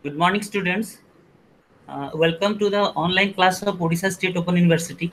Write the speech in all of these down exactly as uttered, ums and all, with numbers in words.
Good morning, students. Uh, welcome to the online class of Odisha State Open University.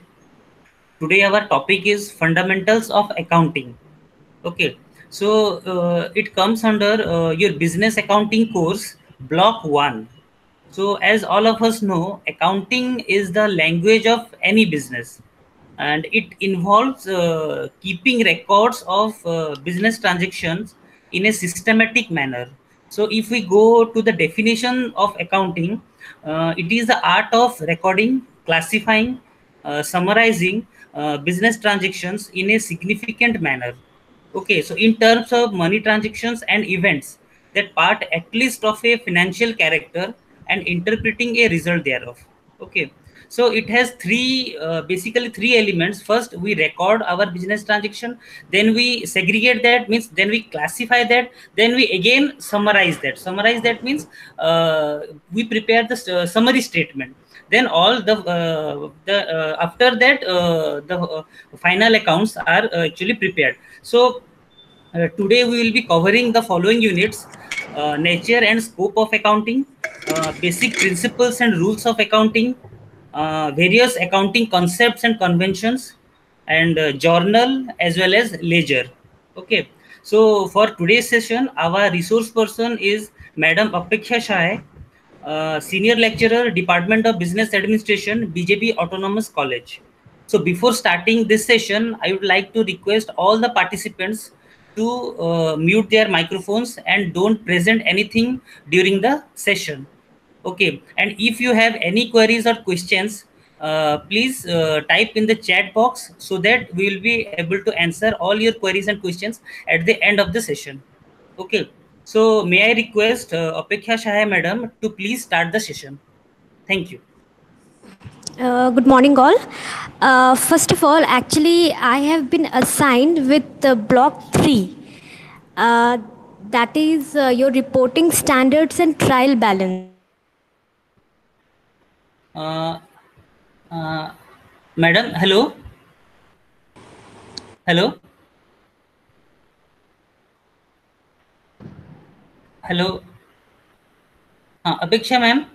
Today, our topic is fundamentals of accounting. Okay, so uh, it comes under uh, your business accounting course, block one. So, as all of us know, accounting is the language of any business, and it involves uh, keeping records of uh, business transactions in a systematic manner. So, if we go to the definition of accounting, uh, it is the art of recording, classifying, uh, summarizing uh, business transactions in a significant manner. Okay, so in terms of money transactions and events that part at least of a financial character and interpreting a result thereof. Okay, so it has three uh, basically three elements. First, we record our business transaction, then we segregate that, means then we classify that, then we again summarize that. Summarize that means uh, we prepare the uh, summary statement, then all the uh, the uh, after that uh, the uh, final accounts are uh, actually prepared. So uh, today we will be covering the following units: uh, nature and scope of accounting, uh, basic principles and rules of accounting, uh, various accounting concepts and conventions, and uh, journal as well as ledger. Okay, so for today's session, our resource person is Madam Apeksha Shah, uh, Senior Lecturer, Department of Business Administration, B J P Autonomous College. So before starting this session, I would like to request all the participants to uh, mute their microphones and don't present anything during the session. Okay, and if you have any queries or questions, uh, please uh, type in the chat box so that we will be able to answer all your queries and questions at the end of the session. Okay, so may I request uh, Apeksha Shah madam to please start the session. Thank you. Uh, good morning, all. Uh, first of all, actually, I have been assigned with uh, block three. Uh, that is uh, your reporting standards and trial balance. Uh, uh, Madam, hello. Hello. Hello. Uh, Apeksha ma'am.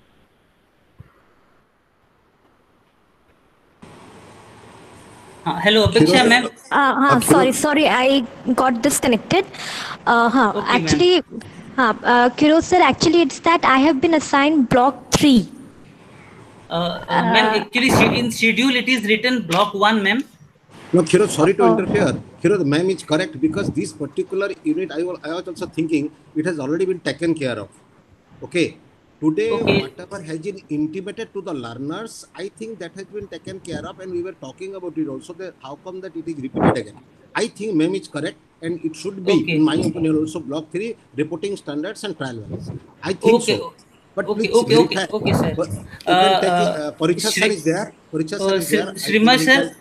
Uh, hello, Apeksha ma'am. Uh, huh, sorry, sorry, I got disconnected. Uh, huh, Okay, ma'am. actually, huh, uh, Kiroz sir, actually, it's that I have been assigned block three. Uh, uh, ma'am, actually, she- in schedule it is written block one, ma'am. No, Kiro, sorry to Oh. interfere. Kiro, the ma'am is correct because this particular unit, I, will, I was also thinking it has already been taken care of. Okay. Today, Okay. whatever has been intimated to the learners, I think that has been taken care of, and we were talking about it also. That how come that it is repeated again? I think ma'am is correct, and it should be, Okay. in my opinion, also block three reporting standards and trial balance. I think Okay. so. But Okay, please okay, okay, verify. okay, sir. But Uh, you can take it. uh, Uh, Pariksha sir Shri, is there. Pariksha sir uh, is there. I Srimay think he sir. can.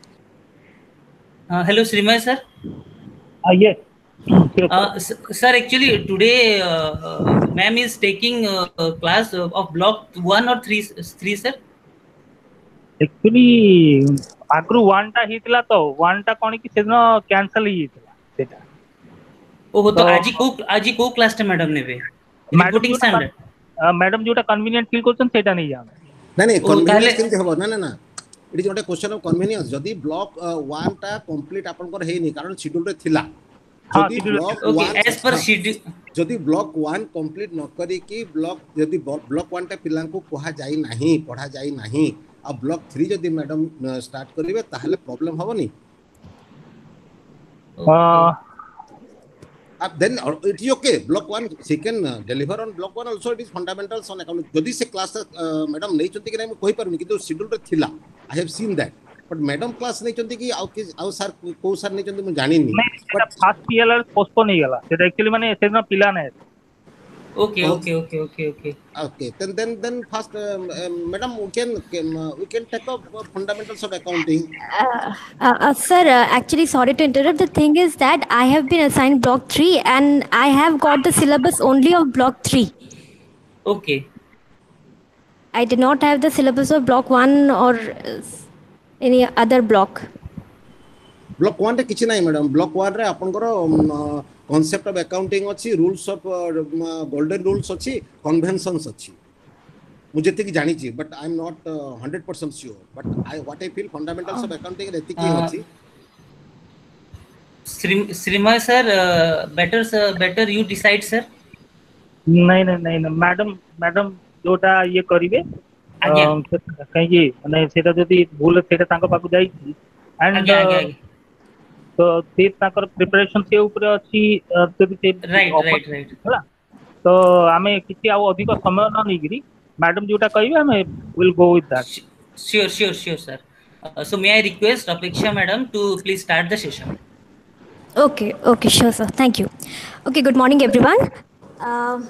Uh, hello, Srimay sir. Uh, yes. Uh, s- sir, actually, today, uh, uh, ma'am is taking uh, class of block one or three, three, sir. Actually आगु one टा हितला तो one टा कोन कि सेदिन cancel ही हितला सेटा ओहो, तो तो आजी को आजी को क्लास टा मैडम नेबे मैडम रिपोर्टिंग जोटा स्टैंडर्ड मैडम जोटा कन्वीनियंट फील करछन सेटा नहीं जाने ना नहीं ओ ताले कन्वीनियंस केमते हबो ना ना ना it is not a question of convenience जदी ब्लॉक वन टा कंप्लीट आपन कर हेनी कारण शेड्यूल रे थिला हां जदी schedule block okay one as per schedule जदी ब्लॉक वन कंप्लीट न करी कि ब्लॉक जदी ब्लॉक वन टा पिलां को कहा जाई नाही पढ़ा जाई नाही अब ब्लॉक थ्री जदी मैडम स्टार्ट करिवे ताहले प्रॉब्लम हबोनी Uh, then uh, it is okay. Block one, she can uh, deliver on block one also. It is fundamentals on accounting. Jodi se class uh, madam nahi chanti ki nahi koi par nahi kintu schedule re thila. I have seen that. But madam class nahi chanti ki au ki au sir ko sir nahi chanti mu jani nahi. But first year lar postpone he gala. Seta actually mane sedna pila nahi. Okay, okay, okay, okay, okay. Okay. Then then then first um, um, madam we can, can uh, we can take up uh, fundamentals of accounting. Uh, uh, uh, sir, uh, actually, sorry to interrupt. The thing is that I have been assigned block three and I have got the syllabus only of block three. Okay. I did not have the syllabus of block one or uh, any other block. Block one रे किछि नाही madam. Block one रे आपन करो concept of accounting अच्छी, rules of uh, golden rules अच्छी, conventions अच्छी. मुझे तक जानी चाहिए, but I'm not uh, one hundred percent sure. But I, what I feel fundamentals of accounting है एतिकी Uh, अच्छी. Srim- Srimay sir, uh, better sir, better you decide sir. ନାଇଁ ନାଇଁ ନାଇଁ ନାଇଁ ମ୍ୟାଡାମ ମ୍ୟାଡାମ ଯୋଉଟା ଇଏ କରିବେ ଆଜ୍ଞା କାହିଁକି ମାନେ ସେଇଟା ଯଦି ଭୁଲ ସେଇଟା ତାଙ୍କ ପାଖକୁ ଯାଇଛି ଆଣ୍ଡ ଆଜ୍ଞା ଆଜ୍ଞା ଆଜ୍ଞା ତ ସେ ତାଙ୍କର ପ୍ରିପାରେସନ ସେ ଉପରେ ଅଛି ଯଦି ସେ ରାଇଟ୍ offer ରାଇଟ୍ ରାଇଟ୍ ହେଲା ତ ଆମେ କିଛି ଆଉ ଅଧିକ ସମୟ ନ ନେଇକିରି ମ୍ୟାଡାମ ଯୋଉଟା କହିବେ ଆମେ will go with that. Sure, sure, sure, sir. Uh, so may I request Apeksha madam to please start the session? Okay, okay, sure, sir. Thank you. Okay, good morning, everyone. Uh,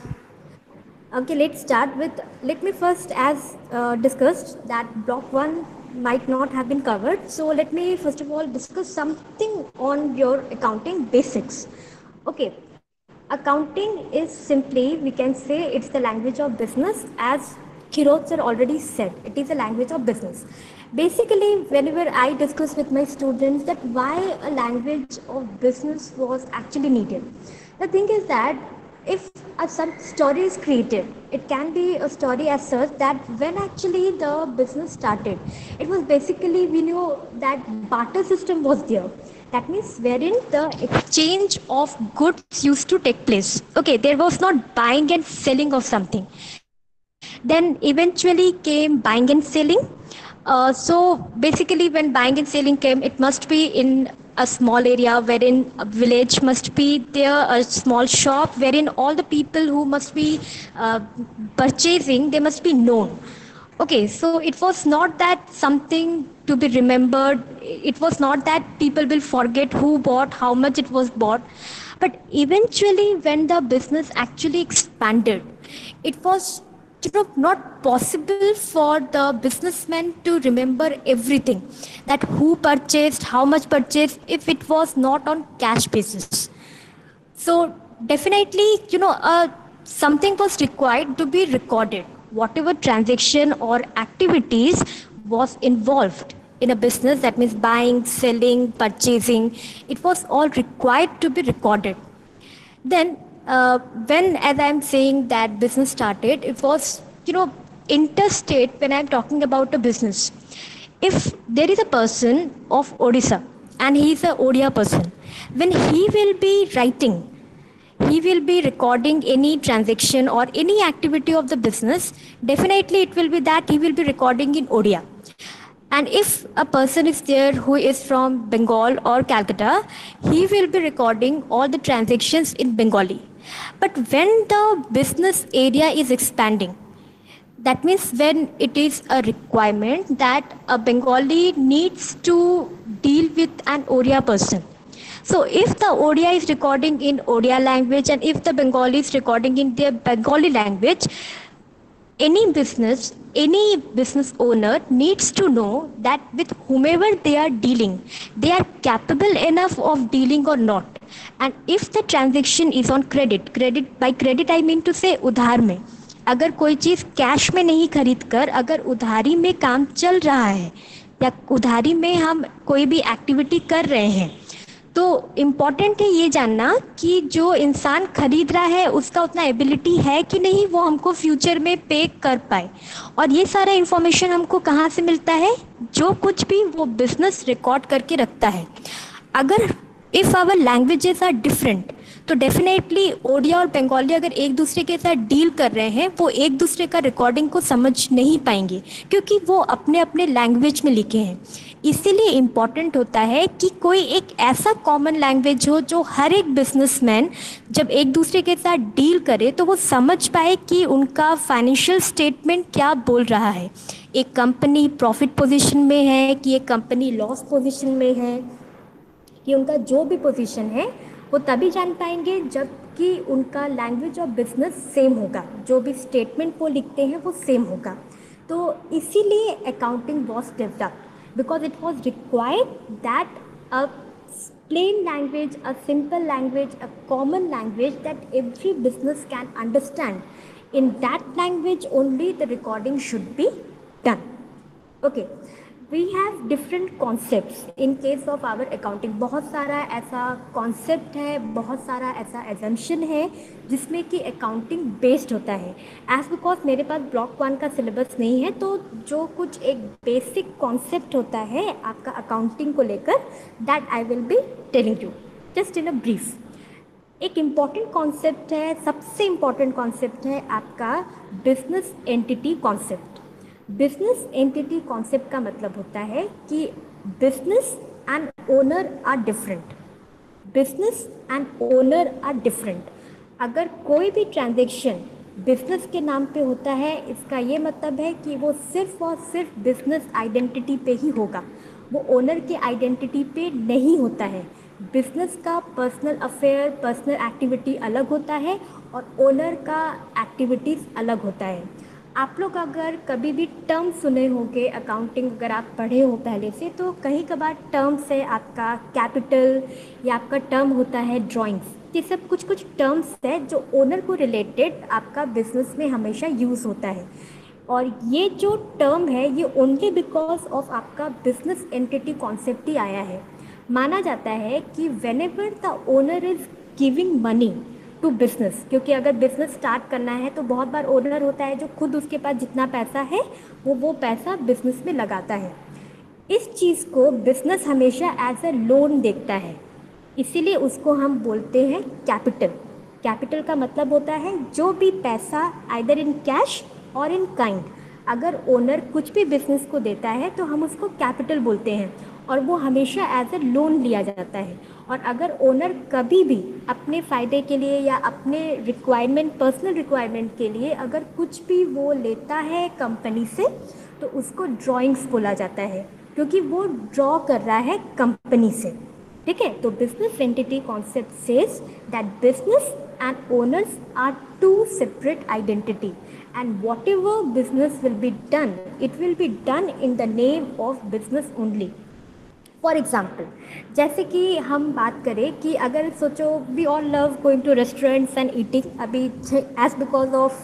okay, let's start with. Let me first, as uh, discussed, that block one might not have been covered. So let me first of all discuss something on your accounting basics. Okay, accounting is simply, we can say, it's the language of business, as Kirot sir already said. It is a language of business. Basically, whenever I discuss with my students that why a language of business was actually needed, the thing is that if a some story is created, it can be a story as such that when actually the business started, it was basically, we know that barter system was there. That means wherein the exchange of goods used to take place. Okay, there was not buying and selling of something. Then eventually came buying and selling. Uh, so basically, when buying and selling came, it must be in a small area wherein a village must be there, a small shop wherein all the people who must be uh, purchasing, they must be known. Okay, so it was not that something to be remembered. It was not that people will forget who bought, how much it was bought. But eventually, when the business actually expanded, it was, you know, not possible for the businessman to remember everything, that who purchased, how much purchased, if it was not on cash basis. So definitely, you know, uh, something was required to be recorded. Whatever transaction or activities was involved in a business, that means buying, selling, purchasing, it was all required to be recorded. Then, uh, when, as I'm saying that business started, it was, you know, interstate. When I'm talking about a business, if there is a person of Odisha and he is a Odia person, when he will be writing, he will be recording any transaction or any activity of the business, definitely it will be that he will be recording in Odia. And if a person is there who is from Bengal or Calcutta, he will be recording all the transactions in Bengali. But when the business area is expanding, that means when it is a requirement that a Bengali needs to deal with an Odia person. So if the Odia is recording in Odia language and if the Bengali is recording in their Bengali language, any business, any business owner needs to know that with whomever they are dealing, they are capable enough of dealing or not. And if the transaction is on credit, credit by credit I mean to say उधार में, अगर कोई चीज़ cash में नहीं खरीद कर अगर उधारी में काम चल रहा है या उधारी में हम कोई भी एक्टिविटी कर रहे हैं, तो इम्पॉर्टेंट है ये जानना कि जो इंसान खरीद रहा है उसका उतना एबिलिटी है कि नहीं वो हमको फ्यूचर में पे कर पाए. और ये सारा इन्फॉर्मेशन हमको कहाँ से मिलता है, जो कुछ भी वो बिजनेस रिकॉर्ड करके रखता है. अगर if our languages are different, तो डेफिनेटली ओडिया और बंगाली अगर एक दूसरे के साथ डील कर रहे हैं, वो एक दूसरे का रिकॉर्डिंग को समझ नहीं पाएंगे क्योंकि वो अपने अपने लैंग्वेज में लिखे हैं. इसीलिए इम्पॉर्टेंट होता है कि कोई एक ऐसा कॉमन लैंग्वेज हो जो हर एक बिजनेसमैन जब एक दूसरे के साथ डील करे तो वो समझ पाए कि उनका फाइनेंशियल स्टेटमेंट क्या बोल रहा है. एक कंपनी प्रॉफिट पोजीशन में है कि एक कंपनी लॉस पोजीशन में है, कि उनका जो भी पोजीशन है वो तभी जान पाएंगे जबकि उनका लैंग्वेज ऑफ बिजनेस सेम होगा, जो भी स्टेटमेंट वो लिखते हैं वो सेम होगा. तो इसीलिए accounting was developed because it was required that a plain language, a simple language, a common language that every business can understand. In that language only the recording should be done. Okay. We have different concepts in case of our accounting. बहुत सारा ऐसा concept है, बहुत सारा ऐसा assumption है जिसमें कि अकाउंटिंग बेस्ड होता है। एज बिकॉज मेरे पास ब्लॉक वन का सिलेबस नहीं है, तो जो कुछ एक बेसिक कॉन्सेप्ट होता है आपका अकाउंटिंग को लेकर, that I will be telling you just in a brief. एक इम्पॉर्टेंट कॉन्सेप्ट है, सबसे इम्पॉर्टेंट कॉन्सेप्ट है आपका business entity concept. Business entity concept का मतलब होता है कि business and owner are different. Business and owner are different. अगर कोई भी ट्रांजैक्शन बिजनेस के नाम पे होता है, इसका ये मतलब है कि वो सिर्फ और सिर्फ बिजनेस आइडेंटिटी पे ही होगा, वो ओनर के आइडेंटिटी पे नहीं होता है। बिजनेस का पर्सनल अफेयर, पर्सनल एक्टिविटी अलग होता है और ओनर का एक्टिविटीज़ अलग होता है। आप लोग अगर कभी भी टर्म सुने होंगे अकाउंटिंग, अगर आप पढ़े हो पहले से, तो कहीं कभार टर्म्स है आपका कैपिटल या आपका टर्म होता है ड्राइंग्स। ये सब कुछ कुछ टर्म्स है जो ओनर को रिलेटेड आपका बिजनेस में हमेशा यूज़ होता है। और ये जो टर्म है ये ओनली बिकॉज ऑफ आपका बिजनेस एंटिटी कॉन्सेप्ट ही आया है। माना जाता है कि whenever the owner is giving money to business, क्योंकि अगर बिजनेस स्टार्ट करना है तो बहुत बार ओनर होता है जो खुद उसके पास जितना पैसा है वो वो पैसा बिजनेस में लगाता है। इस चीज़ को बिजनेस हमेशा एज अ लोन देखता है, इसीलिए उसको हम बोलते हैं कैपिटल। कैपिटल का मतलब होता है जो भी पैसा आइदर इन कैश और इन काइंड, अगर ओनर कुछ भी बिजनेस को देता है तो हम उसको कैपिटल बोलते हैं, और वो हमेशा एज अ लोन लिया जाता है। और अगर ओनर कभी भी अपने फ़ायदे के लिए या अपने रिक्वायरमेंट, पर्सनल रिक्वायरमेंट के लिए अगर कुछ भी वो लेता है कंपनी से, तो उसको ड्राइंग्स बोला जाता है, क्योंकि वो ड्रॉ कर रहा है कंपनी से। ठीक है, तो business entity concept says that business and owners are two separate identity, and whatever business will be done, it will be done in the name of business only. For example, जैसे कि हम बात करें कि अगर सोचो we all love going to restaurants and eating, अभी as because of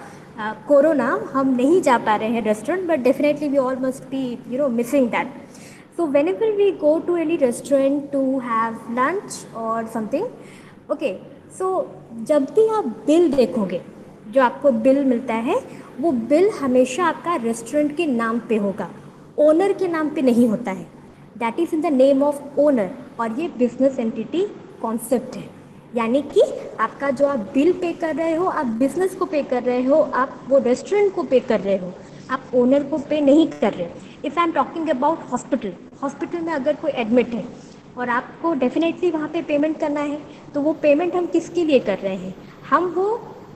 corona हम नहीं जा पा रहे हैं restaurant, but definitely we all must be you know missing that. So whenever we go to any restaurant to have lunch और something, okay, so जब भी आप बिल देखोगे, जो आपको बिल मिलता है वो बिल हमेशा आपका रेस्टोरेंट के नाम पे होगा, ओनर के नाम पे नहीं होता है। That is in the name of owner, और ये बिजनेस एंटिटी कॉन्सेप्ट है। यानी कि आपका जो आप बिल पे कर रहे हो, आप बिजनेस को पे कर रहे हो, आप वो रेस्टोरेंट को पे कर रहे हो, आप ओनर को पे नहीं कर रहे। If I am talking about hospital, hospital में अगर कोई एडमिट है और आपको डेफिनेटली वहाँ पे पेमेंट करना है, तो वो पेमेंट हम किसके लिए कर रहे हैं? हम वो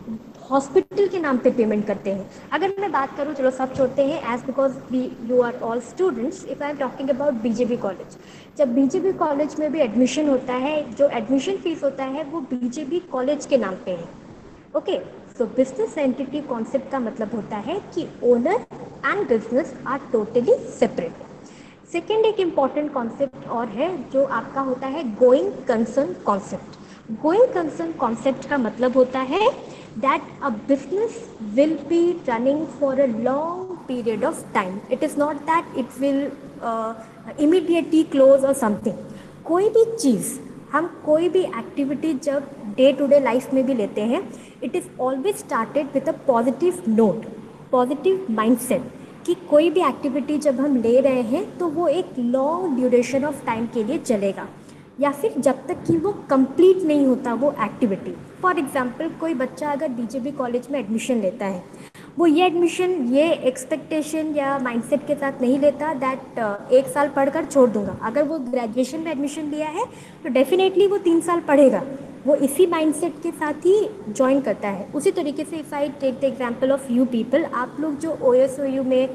हॉस्पिटल के नाम पे पेमेंट करते हैं। अगर मैं बात करूँ, चलो सब छोड़ते हैं, as because we you are all students, if I am talking about BJP college, जब बीजेपी कॉलेज में भी एडमिशन होता है, जो एडमिशन फीस होता है वो बीजेपी कॉलेज के नाम पे है। Okay, so business entity concept का मतलब होता है कि owner and business are totally separate. Second एक इम्पॉर्टेंट कॉन्सेप्ट और है जो आपका होता है going concern concept. Going concern concept का मतलब होता है that a business will be running for a long period of time. It is not that it will uh, immediately close or something. कोई भी चीज़, हम कोई भी एक्टिविटी जब डे टू डे लाइफ में भी लेते हैं, it is always started with a positive note, positive mindset, कि कोई भी एक्टिविटी जब हम ले रहे हैं तो वो एक लॉन्ग ड्यूरेशन ऑफ टाइम के लिए चलेगा, या फिर जब तक कि वो कंप्लीट नहीं होता वो एक्टिविटी। फॉर एग्जांपल, कोई बच्चा अगर बीजेपी कॉलेज में एडमिशन लेता है, वो ये एडमिशन ये एक्सपेक्टेशन या माइंडसेट के साथ नहीं लेता दैट uh, एक साल पढ़कर छोड़ दूंगा। अगर वो ग्रेजुएशन में एडमिशन लिया है तो डेफिनेटली वो तीन साल पढ़ेगा, वो इसी माइंडसेट के साथ ही ज्वाइन करता है। उसी तरीके से if I take the example of you people, आप लोग जो ओ एस ओ यू में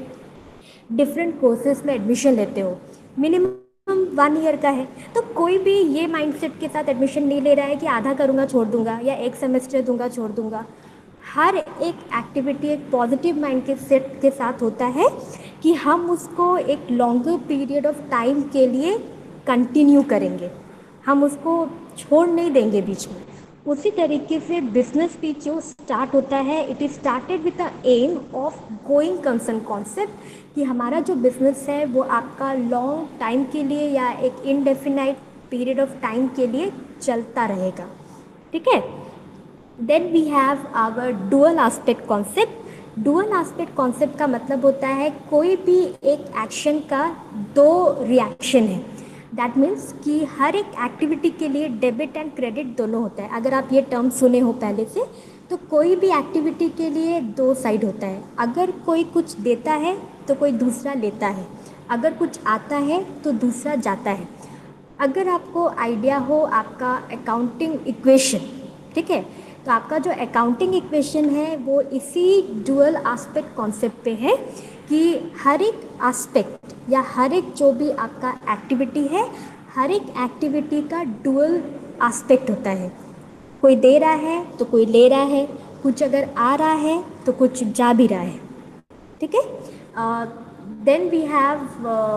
डिफरेंट कोर्सेज में एडमिशन लेते हो, मिनिमम वन ईयर का है, तो कोई भी ये माइंडसेट के साथ एडमिशन नहीं ले रहा है कि आधा करूँगा छोड़ दूंगा या एक सेमेस्टर दूंगा छोड़ दूंगा। हर एक एक्टिविटी एक पॉजिटिव माइंड के सेट के साथ होता है कि हम उसको एक लॉन्गर पीरियड ऑफ टाइम के लिए कंटिन्यू करेंगे, हम उसको छोड़ नहीं देंगे बीच में। उसी तरीके से बिजनेस भी जो स्टार्ट होता है, it is started with the aim of going concern concept, कि हमारा जो बिजनेस है वो आपका लॉन्ग टाइम के लिए या एक इनडेफिनाइट पीरियड ऑफ टाइम के लिए चलता रहेगा, ठीक है। Then we have our dual aspect concept. Dual aspect concept का मतलब होता है कोई भी एक एक्शन का दो रिएक्शन है। दैट मीन्स कि हर एक एक्टिविटी के लिए डेबिट एंड क्रेडिट दोनों होता है। अगर आप ये टर्म सुने हो पहले से, तो कोई भी एक्टिविटी के लिए दो साइड होता है। अगर कोई कुछ देता है तो कोई दूसरा लेता है, अगर कुछ आता है तो दूसरा जाता है। अगर आपको आइडिया हो आपका अकाउंटिंग इक्वेशन, ठीक है, तो आपका जो अकाउंटिंग इक्वेशन है वो इसी डुअल एस्पेक्ट कॉन्सेप्ट पे है कि हर एक एस्पेक्ट या हर एक जो भी आपका एक्टिविटी है, हर एक एक्टिविटी का डुअल एस्पेक्ट होता है। कोई दे रहा है तो कोई ले रहा है, कुछ अगर आ रहा है तो कुछ जा भी रहा है, ठीक है। देन वी हैव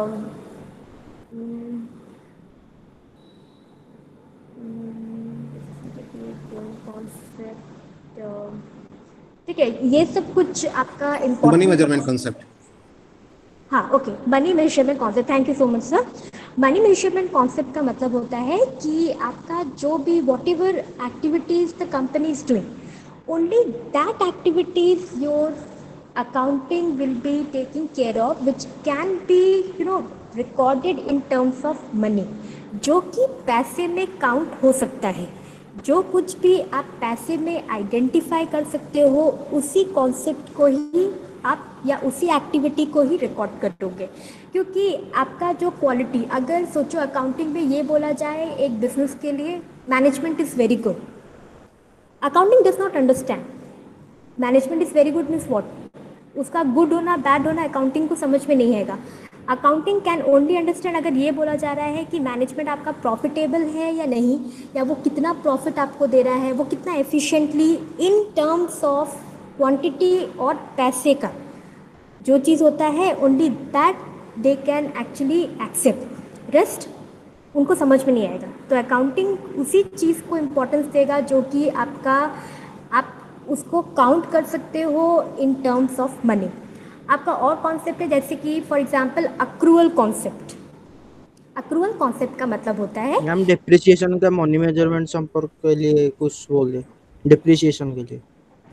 ठीक है, ये सब कुछ आपका इम्पोर्टेंट मनी मेजरमेंट कॉन्सेप्ट। हाँ, okay, money measurement concept, thank you so much sir. Money measurement concept का मतलब होता है कि आपका जो भी whatever activities the company is doing, only that activities your accounting will be taking care of, which can be you know recorded in terms of money, जो कि पैसे में काउंट हो सकता है। जो कुछ भी आप पैसे में आइडेंटिफाई कर सकते हो, उसी कॉन्सेप्ट को ही आप या उसी एक्टिविटी को ही रिकॉर्ड करोगे। क्योंकि आपका जो क्वालिटी, अगर सोचो अकाउंटिंग में ये बोला जाए एक बिजनेस के लिए management is very good, accounting does not understand management is very good means what, उसका गुड होना बैड होना अकाउंटिंग को समझ में नहीं आएगा। अकाउंटिंग कैन ओनली अंडरस्टैंड अगर ये बोला जा रहा है कि मैनेजमेंट आपका प्रॉफिटेबल है या नहीं, या वो कितना प्रॉफिट आपको दे रहा है, वो कितना efficiently in terms of quantity और पैसे का जो चीज़ होता है, only that they can actually accept, rest उनको समझ में नहीं आएगा। तो अकाउंटिंग उसी चीज़ को इम्पोर्टेंस देगा जो कि आपका आप उसको काउंट कर सकते हो इन टर्म्स ऑफ मनी। आपका और कॉन्सेप्ट है जैसे कि for example accrual concept. Accrual concept का मतलब होता है, मैम डेप्रिसिएशन का मनी मेजरमेंट संपर्क के लिए कुछ बोले, डेप्रिसिएशन के लिए।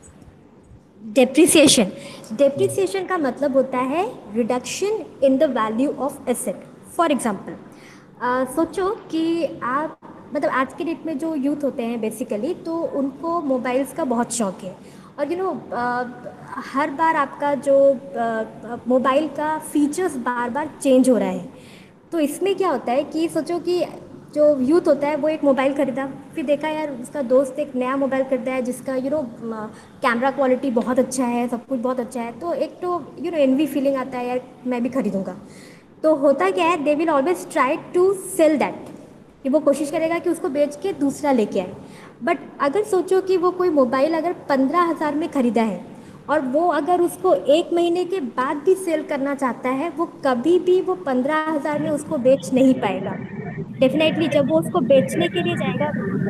डेप्रिसिएशन डेप्रिसिएशन का मतलब होता है reduction in the value of asset. For example सोचो कि आप मतलब आज के डेट में जो यूथ होते हैं बेसिकली, तो उनको मोबाइल्स का बहुत शौक है, और यू नो हर बार आपका जो मोबाइल का फीचर्स बार बार चेंज हो रहा है। तो इसमें क्या होता है कि सोचो कि जो यूथ होता है वो एक मोबाइल खरीदा, फिर देखा यार उसका दोस्त एक नया मोबाइल खरीदा है जिसका यू नो कैमरा क्वालिटी बहुत अच्छा है, सब कुछ बहुत अच्छा है, तो एक तो यू नो एनवी फीलिंग आता है यार मैं भी खरीदूँगा। तो होता क्या है, they will always try to sell that, कि वो कोशिश करेगा कि उसको बेच के दूसरा लेके आए। बट अगर सोचो कि वो कोई मोबाइल अगर पंद्रह हज़ार में ख़रीदा है और वो अगर उसको एक महीने के बाद भी सेल करना चाहता है, वो कभी भी वो पंद्रह हज़ार में उसको बेच नहीं पाएगा। डेफिनेटली जब वो उसको बेचने के लिए जाएगा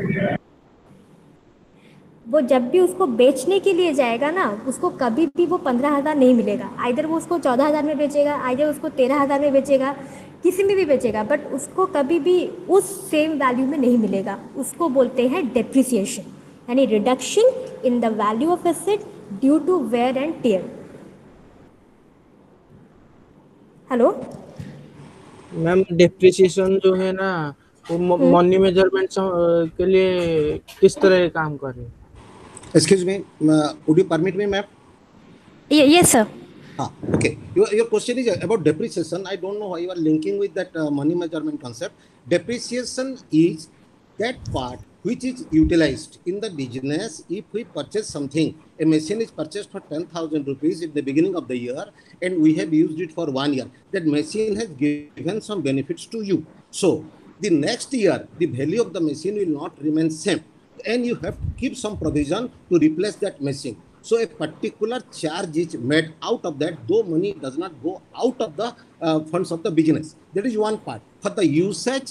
वो जब भी उसको बेचने के लिए जाएगा ना, उसको कभी भी वो पंद्रह हज़ार नहीं मिलेगा। आइदर वो उसको चौदह हज़ार में बेचेगा, आइदर उसको तेरह हज़ार में बेचेगा, किसी में भी बेचेगा, बट उसको कभी भी उस सेम वैल्यू में नहीं मिलेगा। उसको बोलते हैं डेप्रिसिएशन, यानी reduction in the value of asset due to wear and tear. Hello ma'am depreciation जो है ना वो मनी मेजरमेंट के लिए किस तरह काम कर रहे हैं? Excuse me, uh, would you permit me, ma'am? Yes sir. Ah, okay. Your, your question is about depreciation. I don't know why you are linking with that uh, money measurement concept. Depreciation is that part which is utilized in the business. If we purchase something, a machine is purchased for ten thousand rupees in the beginning of the year, and we have used it for one year. That machine has given some benefits to you. So the next year, the value of the machine will not remain same, and you have to keep some provision to replace that machine. So a particular charge is made out of that, though money does not go out of the uh, funds of the business. That is one part. For the usage,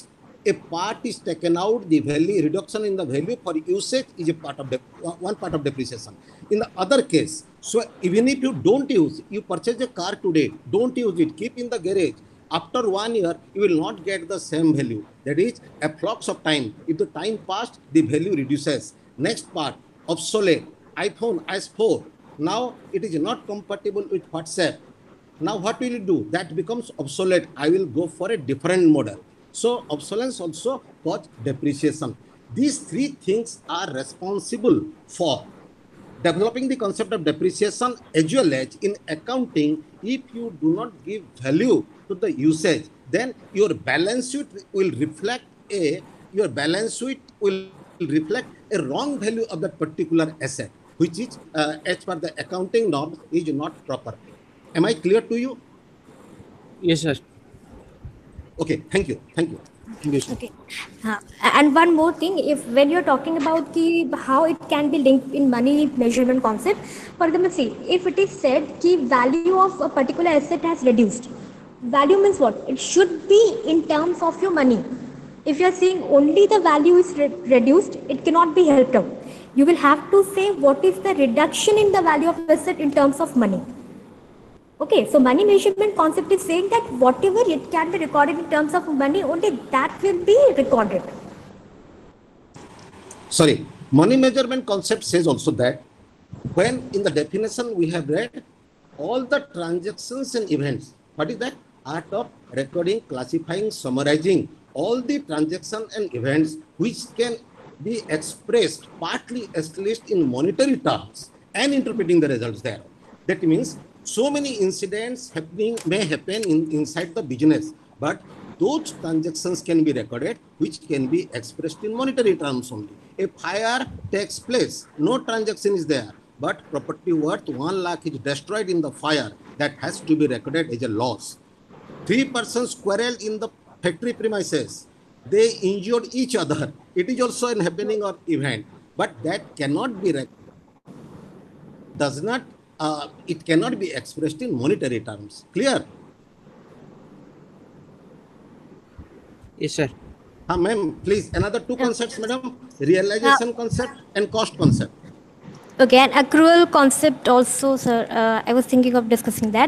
a part is taken out, the value reduction in the value for usage is a part of the one part of depreciation. In the other case, so even if you don't use, you purchase a car today, don't use it, keep in the garage. After one year, you will not get the same value. That is a flux of time. If the time passed, the value reduces. Next part, obsolete. iPhone S four. Now it is not compatible with WhatsApp. Now what will you do? That becomes obsolete. I will go for a different model. So obsolescence also cause depreciation. These three things are responsible for developing the concept of depreciation, as well as in accounting. If you do not give value to the usage, then your balance sheet will reflect a your balance sheet will reflect a wrong value of that particular asset, which is uh, as per the accounting norms is not proper. Am I clear to you? Yes, sir. Okay, thank you, thank you. Thank you, sir. Okay. Uh, and one more thing, if when you're talking about the how it can be linked in money measurement concept, for example, see, if it is said the value of a particular asset has reduced, value means what? It should be in terms of your money. If you're saying only the value is re- reduced, it cannot be helped out. You will have to say what is the reduction in the value of asset in terms of money. Okay, so money measurement concept is saying that whatever it can be recorded in terms of money, only that will be recorded. Sorry, money measurement concept says also that when in the definition we have read all the transactions and events, what is that? Art of recording, classifying, summarizing all the transactions and events which can be expressed partly at least in monetary terms and interpreting the results there. That means so many incidents happening may happen in, inside the business, but those transactions can be recorded which can be expressed in monetary terms only. A fire takes place, no transaction is there, but property worth one lakh is destroyed in the fire, that has to be recorded as a loss. Three persons quarrel in the factory premises, they injured each other, it is also an happening or event, but that cannot be recorded, does not Uh, it cannot be expressed in monetary terms. Clear? Yes, sir. Uh, Ma'am, please, another two concepts, madam. Realization Uh, concept and cost concept. Okay, and accrual concept also, sir. Uh, I was thinking of discussing that.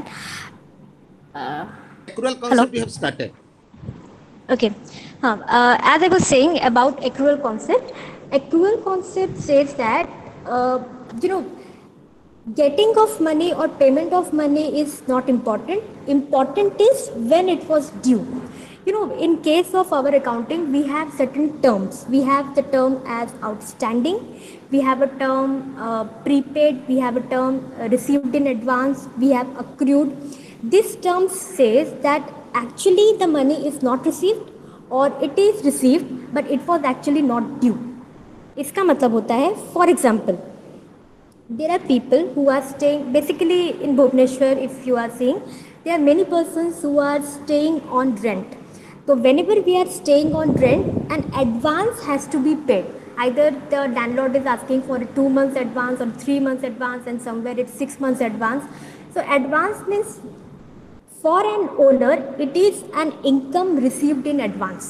Uh, Accrual hello. concept we have started. Okay. Uh, uh, as I was saying about accrual concept, accrual concept says that uh, you know getting of money or payment of money is not important. Important is when it was due. You know, in case of our accounting, we have certain terms. We have the term as outstanding, we have a term uh, prepaid, we have a term uh, received in advance, we have accrued. This term says that actually the money is not received or it is received but it was actually not due. इसका मतलब होता है, for example, there are people who are staying basically in Bhubaneswar. If you are seeing, there are many persons who are staying on rent. So whenever we are staying on rent, an advance has to be paid. Either the landlord is asking for a two months advance or three months advance, and somewhere it's six months advance. So advance means for an owner it is an income received in advance,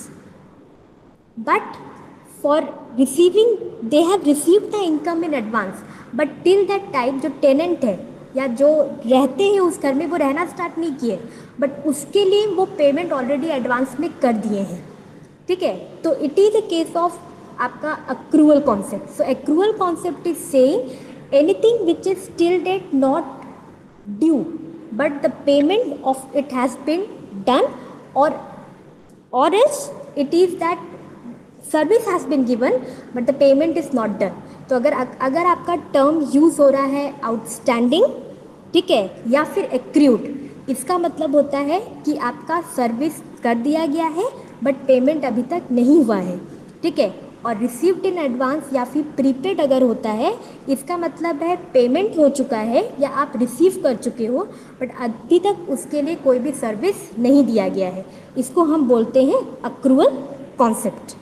but for receiving, they have received the income in advance, but till that time जो tenant है या जो रहते हैं उस घर में, वो रहना स्टार्ट नहीं किए, बट उसके लिए वो पेमेंट ऑलरेडी एडवांस में कर दिए हैं. ठीक है, तो it is a case of आपका accrual concept. So accrual concept is saying anything which is till date not due but the payment of it has been done, or or else it is that service has been given but the payment is not done. तो अगर अगर आपका term use हो रहा है outstanding, ठीक है, या फिर एक्रूड, इसका मतलब होता है कि आपका सर्विस कर दिया गया है बट पेमेंट अभी तक नहीं हुआ है. ठीक है, और रिसीव्ड इन एडवांस या फिर प्रीपेड अगर होता है, इसका मतलब है पेमेंट हो चुका है या आप रिसीव कर चुके हो बट अभी तक उसके लिए कोई भी सर्विस नहीं दिया गया है. इसको हम बोलते हैं accrual concept.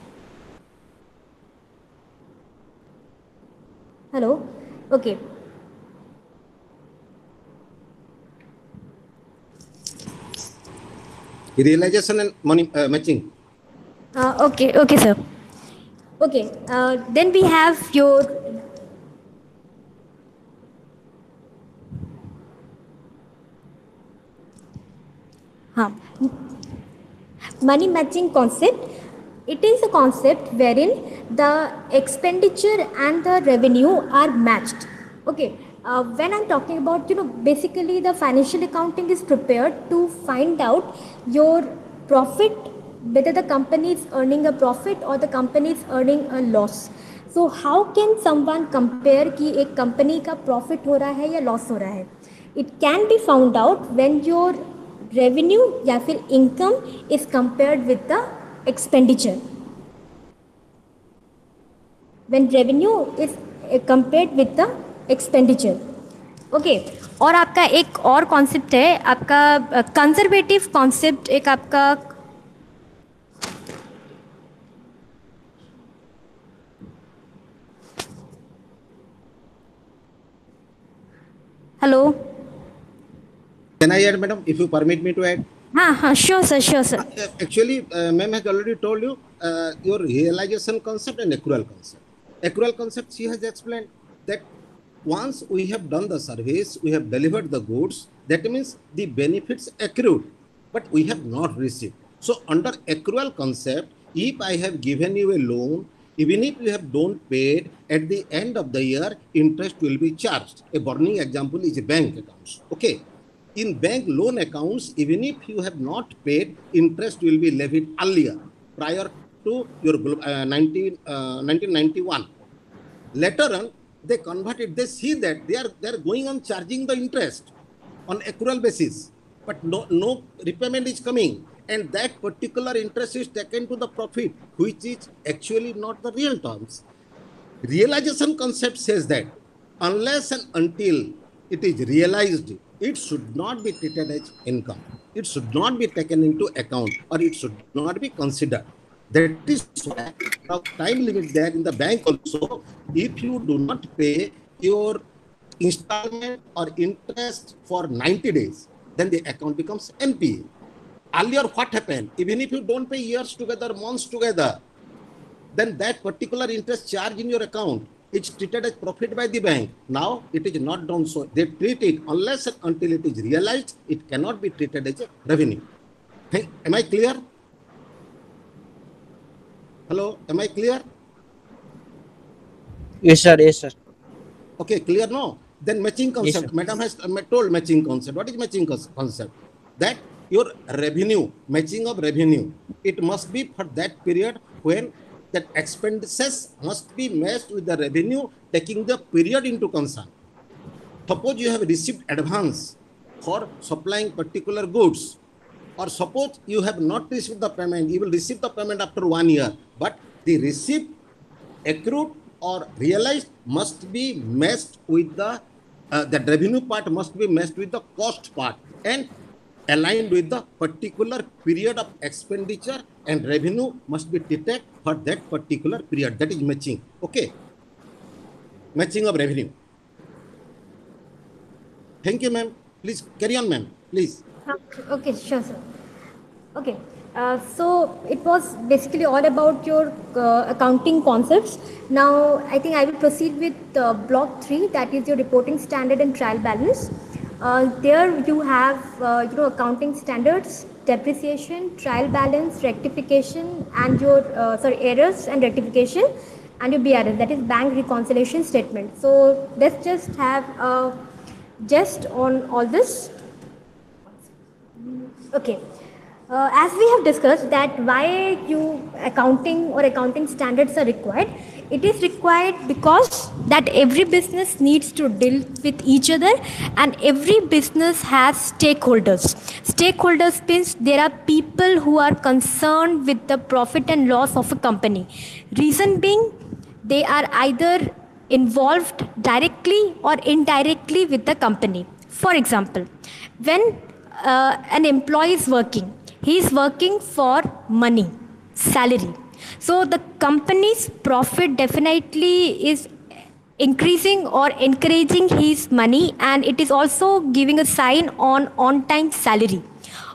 Hello, okay. Realization and money uh, matching. Uh, Okay, okay, sir. Okay, uh, then we have your huh, money matching concept. It is a concept wherein the expenditure and the revenue are matched. Okay, uh, when I'm talking about, you know, basically the financial accounting is prepared to find out your profit, whether the company is earning a profit or the company is earning a loss. So how can someone compare कि एक company का profit हो रहा है या loss हो रहा है? It can be found out when your revenue या फिर income is compared with the expenditure. When revenue is compared with the expenditure. Okay. और आपका एक और कॉन्सेप्ट है, आपका कंजर्वेटिव कॉन्सेप्ट, एक आपका hello. Can I add, madam, if you permit me to add? हाँ हाँ, sure sir, sure sir. Uh, Actually, uh, ma'am has already told you uh, your realization concept and accrual concept. Accrual concept, she has explained that once we have done the service, we have delivered the goods, that means the benefits accrued, but we have not received. So under accrual concept, if I have given you a loan, even if you have don't paid, at the end of the year, interest will be charged. A burning example is a bank accounts. Okay. In bank loan accounts, even if you have not paid, interest will be levied earlier, prior to your uh, nineteen, uh, nineteen ninety-one. Later on, they convert it, they see that they are, they are going on charging the interest on accrual basis, but no, no repayment is coming. And that particular interest is taken to the profit, which is actually not the real terms. Realization concept says that unless and until it is realized, it should not be treated as income. It should not be taken into account, or it should not be considered. That is why the time limit there in the bank also, if you do not pay your installment or interest for ninety days, then the account becomes N P A. Earlier, what happened? Even if you don't pay years together, months together, then that particular interest charge in your account, it's treated as profit by the bank. Now it is not done so. They treat it unless and until it is realized, it cannot be treated as a revenue. Hey, am I clear? Hello, am I clear? Yes sir, yes sir. Okay, clear now? Then matching concept. Yes, Madam has told matching concept. What is matching concept? That your revenue, matching of revenue, it must be for that period when that expenses must be matched with the revenue, taking the period into concern. Suppose you have received advance for supplying particular goods, or suppose you have not received the payment, you will receive the payment after one year, but the receipt accrued or realized must be matched with the, uh, the revenue part must be matched with the cost part and aligned with the particular period of expenditure, and revenue must be treated for that particular period. That is matching. Okay. Matching of revenue. Thank you, ma'am. Please carry on, ma'am. Please. Okay, sure, sir. Okay. Uh, so it was basically all about your uh, accounting concepts. Now I think I will proceed with uh, block three, that is your reporting standard and trial balance. Uh, there you have uh, you know accounting standards, depreciation, trial balance, rectification, and your uh, sorry errors and rectification, and your B R S, that is bank reconciliation statement. So let's just have a gist on all this. Okay. Uh, as we have discussed that why you accounting or accounting standards are required, it is required because that every business needs to deal with each other, and every business has stakeholders. Stakeholders means there are people who are concerned with the profit and loss of a company. Reason being, they are either involved directly or indirectly with the company. For example, when uh, an employee is working, he is working for money, salary. So the company's profit definitely is increasing or encouraging his money, and it is also giving a sign on on-time salary.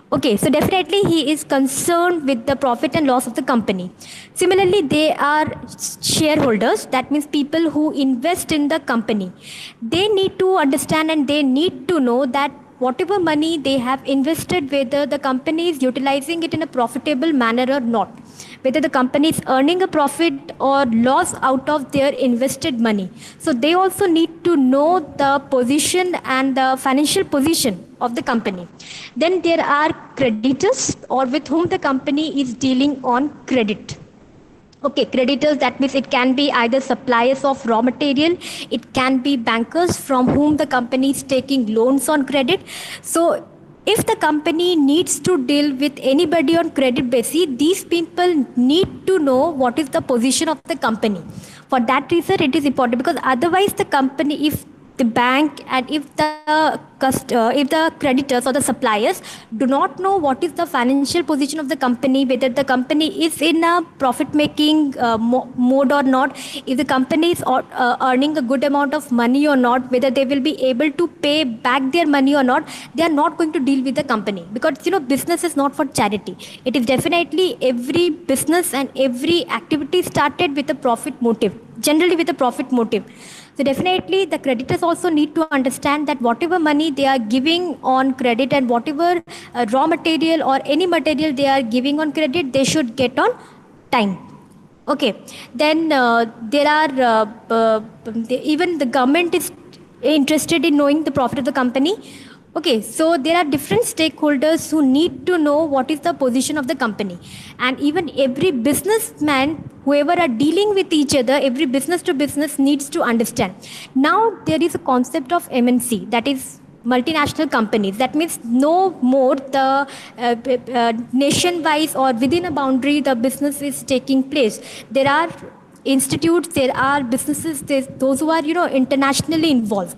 Okay, so definitely he is concerned with the profit and loss of the company. Similarly, they are shareholders, that means people who invest in the company. They need to understand and they need to know that whatever money they have invested, whether the company is utilizing it in a profitable manner or not, whether the company is earning a profit or loss out of their invested money. So they also need to know the position and the financial position of the company. Then there are creditors, or with whom the company is dealing on credit. Okay, creditors, that means it can be either suppliers of raw material, it can be bankers from whom the company is taking loans on credit. So if the company needs to deal with anybody on credit basis, these people need to know what is the position of the company. For that reason, it is important, because otherwise the company, if the bank and if the cust- uh, if the creditors or the suppliers do not know what is the financial position of the company, whether the company is in a profit making uh, mo- mode or not, if the company is uh, earning a good amount of money or not, whether they will be able to pay back their money or not, they are not going to deal with the company. Because you know, business is not for charity. It is definitely, every business and every activity started with a profit motive, generally with a profit motive. So definitely the creditors also need to understand that whatever money they are giving on credit and whatever uh, raw material or any material they are giving on credit, they should get on time. Okay, then uh, there are uh, uh, the, even the government is interested in knowing the profit of the company. Okay, so there are different stakeholders who need to know what is the position of the company, and even every businessman, whoever are dealing with each other, every business to business needs to understand. Now there is a concept of M N C, that is multinational companies. That means no more the uh, uh, nation wise or within a boundary the business is taking place. There are institutes, there are businesses, those who are, you know, internationally involved.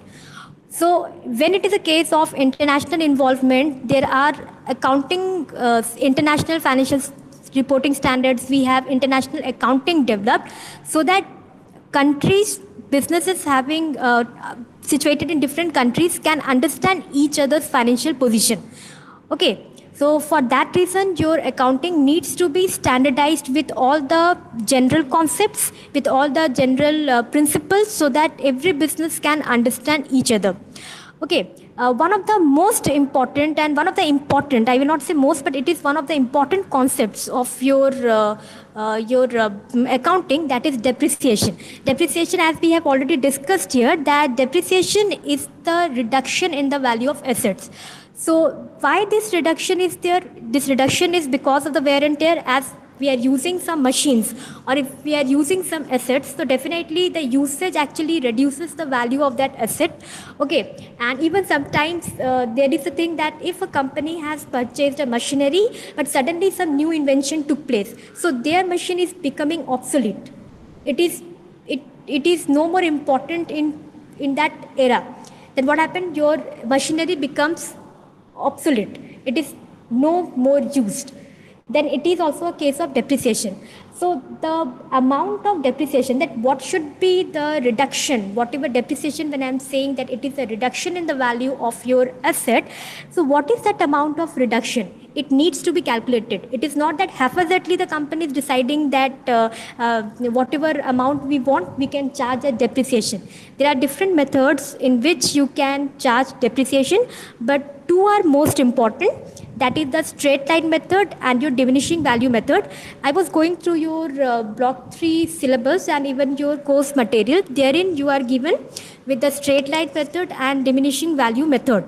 So when it is a case of international involvement, there are accounting, uh, international financial reporting standards. We have international accounting developed, so that countries, businesses having uh, situated in different countries can understand each other's financial position. Okay, so for that reason, your accounting needs to be standardized with all the general concepts, with all the general uh, principles, so that every business can understand each other. Okay, uh, one of the most important and one of the important, I will not say most, but it is one of the important concepts of your uh, uh, your uh, accounting, that is depreciation. Depreciation, as we have already discussed here, that depreciation is the reduction in the value of assets. So why this reduction is there? This reduction is because of the wear and tear, as we are using some machines or if we are using some assets, so definitely the usage actually reduces the value of that asset. Okay, and even sometimes uh, there is a thing that if a company has purchased a machinery but suddenly some new invention took place, so their machine is becoming obsolete. It is it it is no more important in in that era. Then what happened? Your machinery becomes obsolete. It is no more used. Then it is also a case of depreciation. So the amount of depreciation, that what should be the reduction, whatever depreciation, when I am saying that it is a reduction in the value of your asset, so what is that amount of reduction? It needs to be calculated. It is not that haphazardly the company is deciding that uh, uh, whatever amount we want, we can charge a depreciation. There are different methods in which you can charge depreciation, but two are most important. That is the straight line method and your diminishing value method. I was going through your uh, block three syllabus and even your course material. Therein you are given with the straight line method and diminishing value method.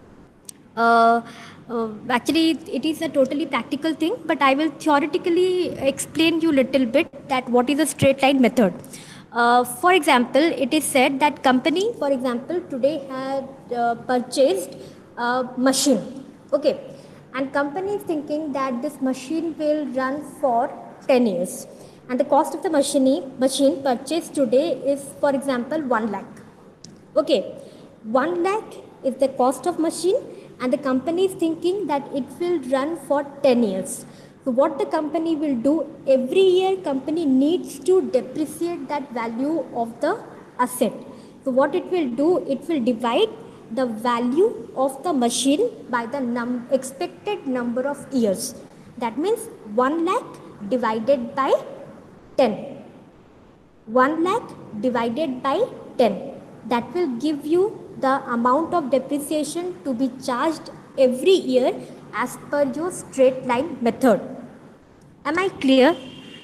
Uh, uh, actually, it is a totally practical thing, but I will theoretically explain you little bit that what is a straight line method. Uh, for example, it is said that company, for example, today had uh, purchased a machine. Okay. And company is thinking that this machine will run for ten years. And the cost of the machine, machine purchased today is, for example, one lakh. Okay, one lakh is the cost of machine and the company is thinking that it will run for ten years. So what the company will do, every year company needs to depreciate that value of the asset. So what it will do, it will divide the value of the machine by the num- expected number of years. That means one lakh divided by ten. one lakh divided by ten. That will give you the amount of depreciation to be charged every year as per your straight line method. Am I clear?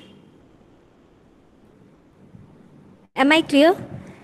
Am I clear?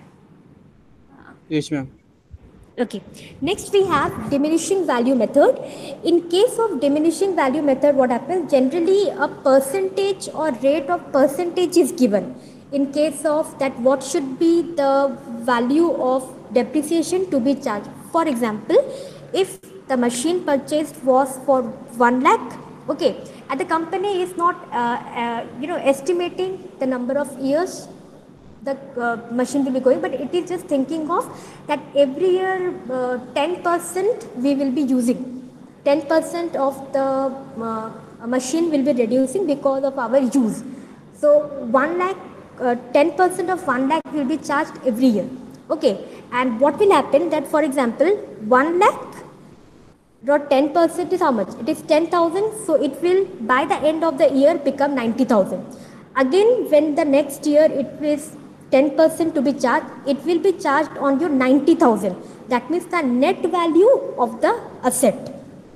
Yes, ma'am. Okay. Next we have diminishing value method. In case of diminishing value method, what happens? Generally a percentage or rate of percentage is given. In case of that, what should be the value of depreciation to be charged? For example, if the machine purchased was for one lakh, okay, and the company is not uh, uh, you know estimating the number of years the uh, machine will be going, but it is just thinking of that every year uh, ten percent we will be using, ten percent of the uh, machine will be reducing because of our use. So one lakh, uh, ten percent of one lakh will be charged every year. Okay, and what will happen that, for example, one lakh dot ten percent is how much? It is ten thousand, so it will by the end of the year become ninety thousand. Again, when the next year it is ten percent to be charged, it will be charged on your ninety thousand. That means the net value of the asset.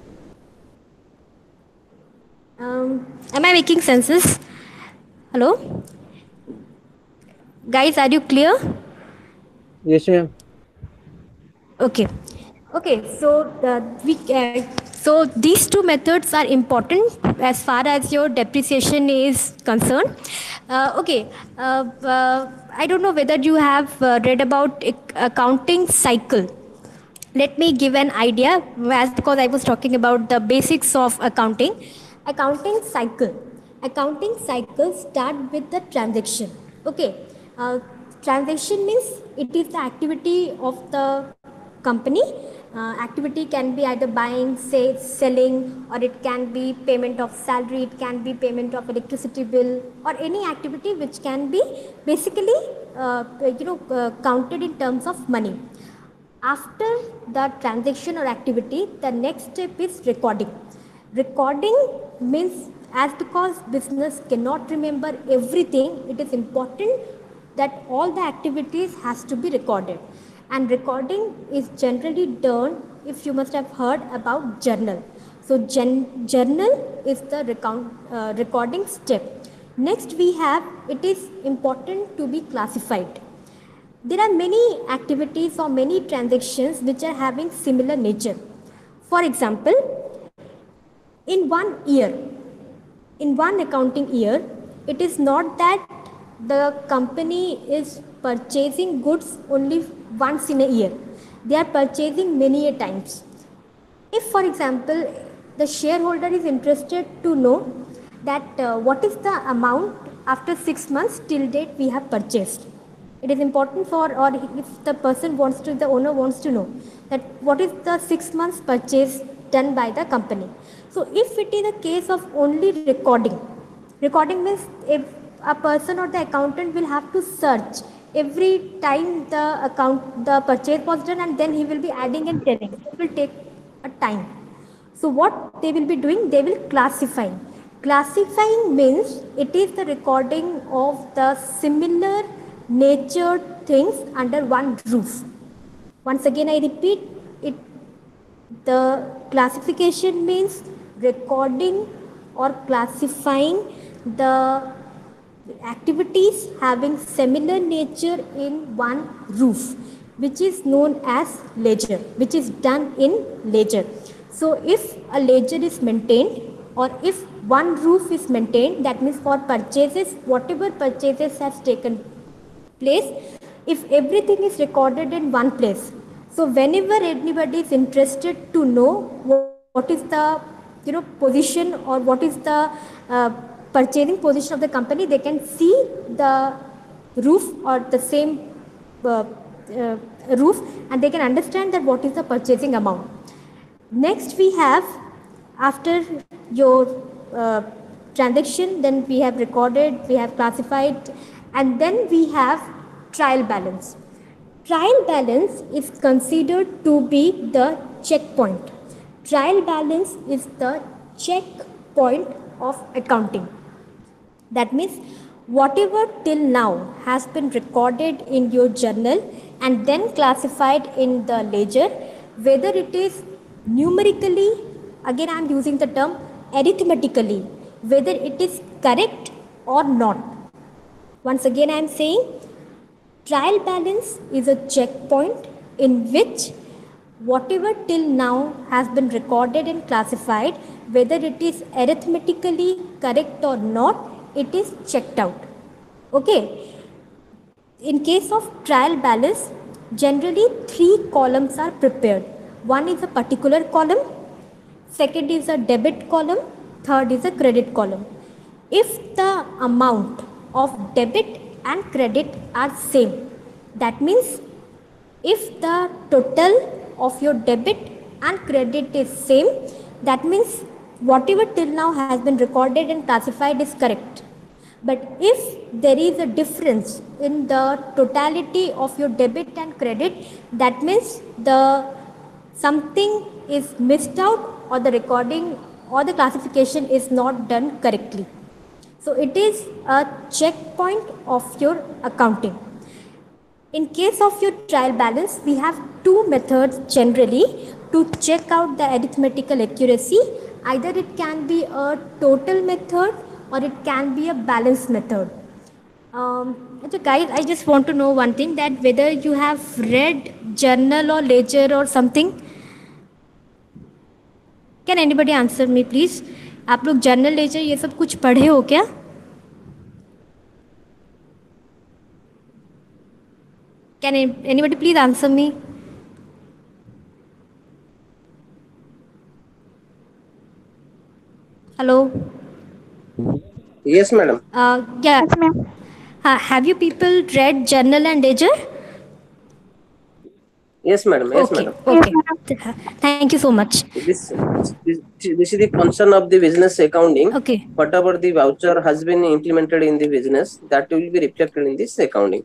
Um, am I making senses? Hello? Guys, are you clear? Yes, ma'am. Okay. Okay, so uh, we uh, so these two methods are important as far as your depreciation is concerned. Uh, okay, uh, uh, I don't know whether you have uh, read about accounting cycle. Let me give an idea, as because I was talking about the basics of accounting. Accounting cycle. Accounting cycle start with the transaction. Okay, uh, transaction means it is the activity of the company. Uh, activity can be either buying, say, selling, or it can be payment of salary, it can be payment of electricity bill, or any activity which can be basically uh, you know uh, counted in terms of money. After the transaction or activity, the next step is recording. Recording means, as because business cannot remember everything, it is important that all the activities has to be recorded. And recording is generally done, if you must have heard about journal. So gen- journal is the recount, uh, recording step. Next we have, it is important to be classified. There are many activities or many transactions which are having similar nature. For example, in one year, in one accounting year, it is not that the company is purchasing goods only once in a year. They are purchasing many a times. If, for example, the shareholder is interested to know that uh, what is the amount after six months till date we have purchased. It is important for, or if the person wants to, the owner wants to know that what is the six months purchase done by the company. So if it is a case of only recording, recording means if a person or the accountant will have to search every time the account, the purchase was done, and then he will be adding and telling. It will take a time. So what they will be doing, they will classify. Classifying means it is the recording of the similar natured things under one roof. Once again I repeat, it the classification means recording or classifying the activities having similar nature in one roof, which is known as ledger, which is done in ledger. So if a ledger is maintained, or if one roof is maintained, that means for purchases, whatever purchases has taken place, if everything is recorded in one place, so whenever anybody is interested to know what is the you know position or what is the uh, purchasing position of the company, they can see the roof or the same uh, uh, roof, and they can understand that what is the purchasing amount. Next we have, after your uh, transaction, then we have recorded, we have classified, and then we have trial balance. Trial balance is considered to be the checkpoint. Trial balance is the checkpoint of accounting. That means whatever till now has been recorded in your journal and then classified in the ledger, whether it is numerically, again I am using the term arithmetically, whether it is correct or not. Once again I am saying trial balance is a checkpoint in which whatever till now has been recorded and classified, whether it is arithmetically correct or not, it is checked out. Okay. In case of trial balance, generally three columns are prepared. One is a particular column, second is a debit column, third is a credit column. If the amount of debit and credit are same, that means if the total of your debit and credit is same, that means whatever till now has been recorded and classified is correct. But if there is a difference in the totality of your debit and credit, that means the something is missed out, or the recording or the classification is not done correctly. So it is a checkpoint of your accounting. In case of your trial balance, we have two methods generally to check out the arithmetical accuracy. Either it can be a total method or it can be a balance method. Um, so guys, I just want to know one thing, that whether you have read journal or ledger or something. Can anybody answer me please? आप लोग journal ledger ये सब कुछ पढ़े हो क्या? Can anybody please answer me? Hello. Yes, madam. Uh, yeah. Yes, ma'am. Uh, have you people read journal and ledger? Yes, madam. Yes, okay. madam. Okay. Yes, thank you so much. This, this this is the concern of the business accounting. Okay. Whatever the voucher has been implemented in the business, that will be reflected in this accounting.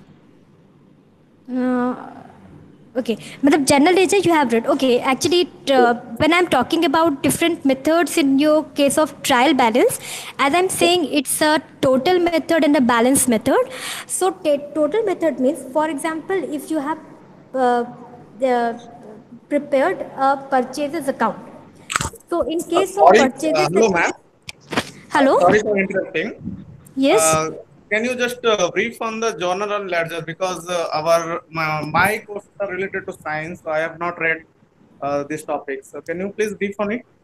Uh, okay. But general ledger you have read. Okay. Actually, uh, when I'm talking about different methods in your case of trial balance, as I'm saying, it's a total method and a balance method. So total method means, for example, if you have uh, the prepared a purchases account. So in case uh, sorry, of purchases, uh, hello, ma'am. Hello. Sorry for interrupting. Yes. Uh, can you just uh, brief on the journal and ledger, because uh, our my, my courses are related to science, so I have not read uh, this topic. So can you please brief on it?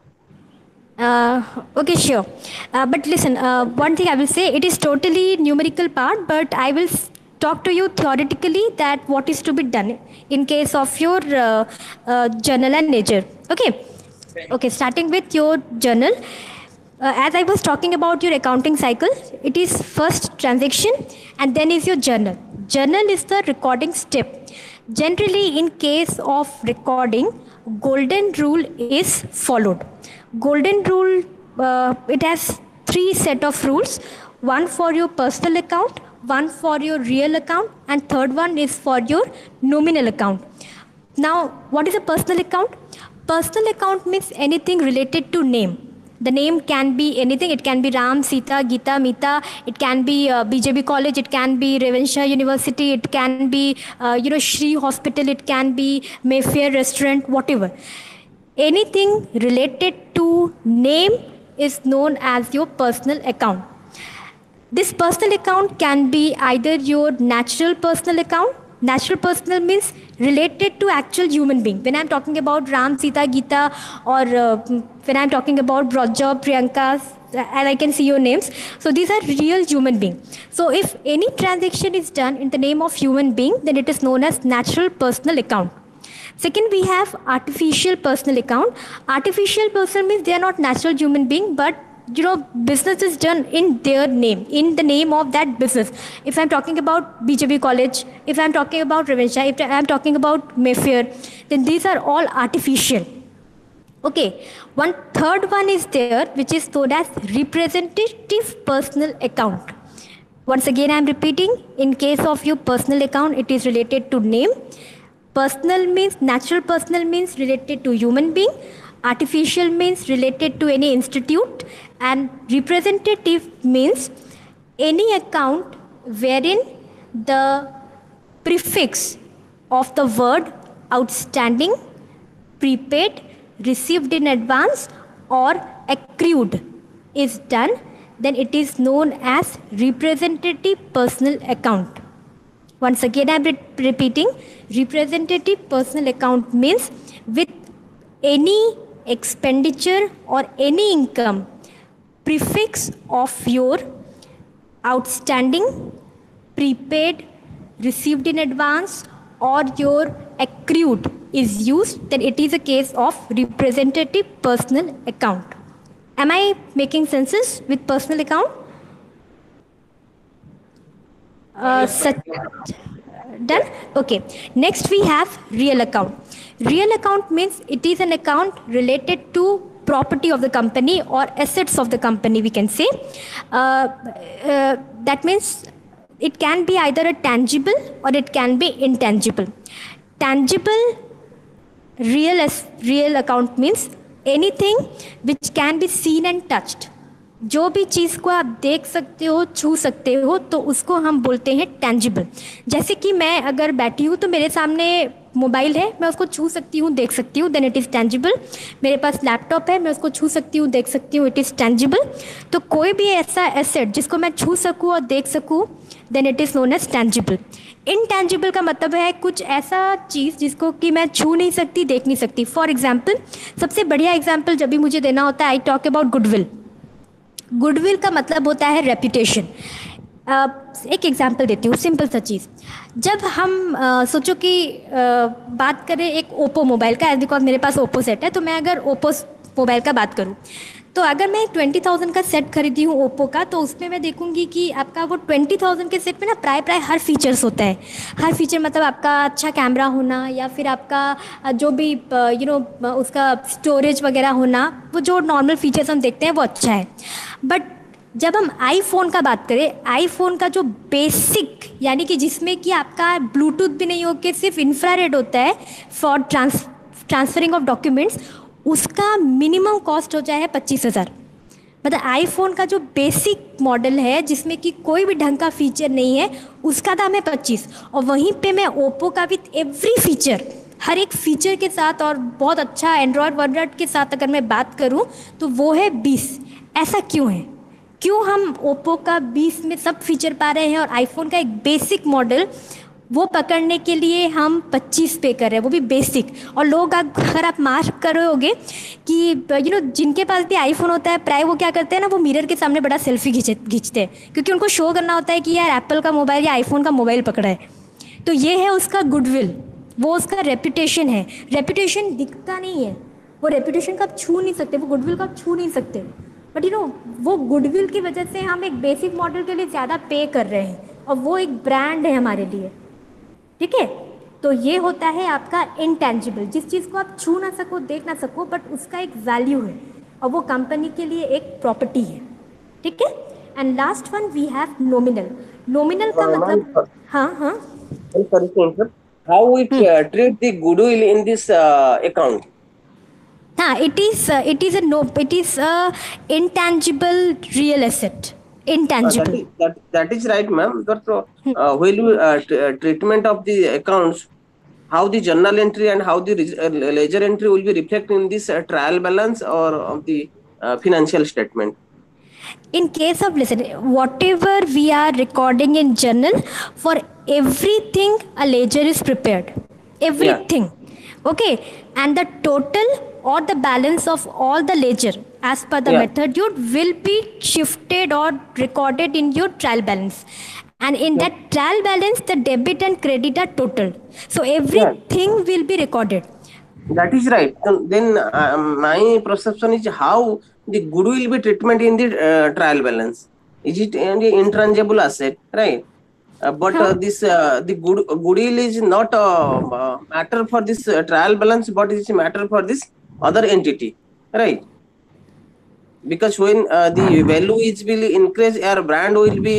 Uh, okay, sure. Uh, but listen, uh, one thing I will say, it is totally numerical part, but I will talk to you theoretically that what is to be done in case of your uh, uh, journal and ledger. Okay. Okay. Starting with your journal. Uh, as I was talking about your accounting cycle, it is first transaction and then is your journal. Journal is the recording step. Generally, in case of recording, golden rule is followed. Golden rule, uh, it has three set of rules. One for your personal account, one for your real account, and third one is for your nominal account. Now, what is a personal account? Personal account means anything related to name. The name can be anything. It can be Ram, Sita, Gita, Mita. It can be uh, B J B College. It can be Ravenshaw University. It can be, uh, you know, Shri Hospital. It can be Mayfair Restaurant, whatever. Anything related to name is known as your personal account. This personal account can be either your natural personal account. Natural personal means related to actual human being. When I'm talking about Ram, Sita, Gita, or uh, when I'm talking about Brajja, Priyanka, and I can see your names. So these are real human beings. So if any transaction is done in the name of human being, then it is known as natural personal account. Second, we have artificial personal account. Artificial person means they are not natural human being, but you know, business is done in their name, in the name of that business. If I'm talking about B J B College, if I'm talking about Ravenshaw, if I'm talking about Mayfair, then these are all artificial. Okay, one third one is there, which is known as representative personal account. Once again, I am repeating, in case of your personal account, it is related to name. Personal means, natural personal means related to human being. Artificial means related to any institute. And representative means any account wherein the prefix of the word outstanding, prepaid, received in advance, or accrued is done, then it is known as representative personal account. Once again, I am re- repeating, representative personal account means with any expenditure or any income prefix of your outstanding, prepaid, received in advance, or your accrued is used, then it is a case of representative personal account. Am I making senses with personal account? Uh, such, done? Okay. Next we have real account. Real account means it is an account related to property of the company or assets of the company, we can say. Uh, uh, that means it can be either a tangible or it can be intangible. Tangible real as real account means anything which can be seen and touched. जो भी चीज़ को आप देख सकते हो, छू सकते हो, तो उसको हम बोलते हैं टैंजिबल. जैसे कि मैं अगर बैठी हूँ तो मेरे सामने मोबाइल है, मैं उसको छू सकती हूँ, देख सकती हूँ, देन इट इज़ टैंजिबल. मेरे पास लैपटॉप है, मैं उसको छू सकती हूँ, देख सकती हूँ, इट इज़ टैंजिबल. तो कोई भी ऐसा एसेट जिसको मैं छू सकूँ और देख सकूँ, then it is known as tangible. Intangible का मतलब है कुछ ऐसा चीज़ जिसको कि मैं छू नहीं सकती, देख नहीं सकती. फॉर एग्जाम्पल, सबसे बढ़िया एग्जाम्पल जब भी मुझे देना होता है, I talk about goodwill. Goodwill का मतलब होता है रेपुटेशन. एक एग्जांपल देती हूँ, सिंपल सा चीज़. जब हम आ, सोचो कि आ, बात करें एक ओप्पो मोबाइल का, बिकॉज मेरे पास ओप्पो सेट है, तो मैं अगर ओप्पो मोबाइल का बात करूँ, तो अगर मैं ट्वेंटी थाउजेंड का सेट खरीदी हूँ ओप्पो का, तो उसमें मैं देखूंगी कि आपका वो ट्वेंटी थाउजेंड के सेट में ना प्राय प्राय हर फीचर्स होता है. हर फीचर मतलब आपका अच्छा कैमरा होना, या फिर आपका जो भी यू नो उसका स्टोरेज वगैरह होना, वो जो नॉर्मल फीचर्स हम देखते हैं वो अच्छा है. बट जब हम आईफोन का बात करें, आईफोन का जो बेसिक यानी कि जिसमें कि आपका ब्लूटूथ भी नहीं हो के सिर्फ इंफ्रारेड होता है for trans transferring of documents, उसका मिनिमम कॉस्ट हो जाए है पच्चीस हज़ार. मतलब आईफोन का जो बेसिक मॉडल है जिसमें कि कोई भी ढंग का फीचर नहीं है, उसका दाम है पच्चीस. और वहीं पे मैं ओप्पो का विथ एवरी फीचर, हर एक फीचर के साथ और बहुत अच्छा एंड्रॉयड वर्जन के साथ अगर मैं बात करूं, तो वो है बीस. ऐसा क्यों है? क्यों हम ओप्पो का बीस में सब फीचर पा रहे हैं और आईफोन का एक बेसिक मॉडल वो पकड़ने के लिए हम पच्चीस पे कर रहे हैं, वो भी बेसिक. और लोग अगर आप मार्क करोगे कि यू नो जिनके पास भी आईफोन होता है, प्राय वो क्या करते हैं ना, वो मिरर के सामने बड़ा सेल्फी खींचे खींचते हैं, क्योंकि उनको शो करना होता है कि यार एप्पल का मोबाइल या आईफोन का मोबाइल पकड़ा है. तो ये है उसका गुडविल, वो उसका रेपुटेशन है. रेपुटेशन दिखता नहीं है, वो रेपुटेशन का आप छू नहीं सकते, वो गुडविल का आप छू नहीं सकते. बट यू नो वो गुडविल की वजह से हम एक बेसिक मॉडल के लिए ज़्यादा पे कर रहे हैं, और वो एक ब्रांड है हमारे लिए. ठीक है, तो ये होता है आपका इंटेंजिबल, जिस चीज़ को आप छू ना सको, देख ना सको, बट उसका एक वैल्यू है और वो कंपनी के लिए एक प्रॉपर्टी है. ठीक है. And last one we have nominal. Nominal का मतलब, हाँ हाँ, how we uh, treat the goodwill in this uh, account. हाँ, it is uh, it is a no it is a intangible real asset. Intangible. Uh, that, is, that, that is right, ma'am. But uh, uh, when you uh, t- uh, treatment of the accounts, how the journal entry and how the uh, ledger entry will be reflected in this uh, trial balance or of the uh, financial statement? In case of, listen, whatever we are recording in journal, for everything a ledger is prepared. Everything. Yeah. Okay. And the total or the balance of all the ledger as per the yeah. method you will be shifted or recorded in your trial balance. And in yeah. that trial balance, the debit and credit are total. So everything yeah. will be recorded. That is right. Then uh, my perception is how the goodwill be treatment in the uh, trial balance. Is it an intangible asset, right? Uh, but uh, this uh, the good goodwill is not a uh, matter for this uh, trial balance, but it's a matter for this other entity, right? Because when uh, the value is will increase, our brand will be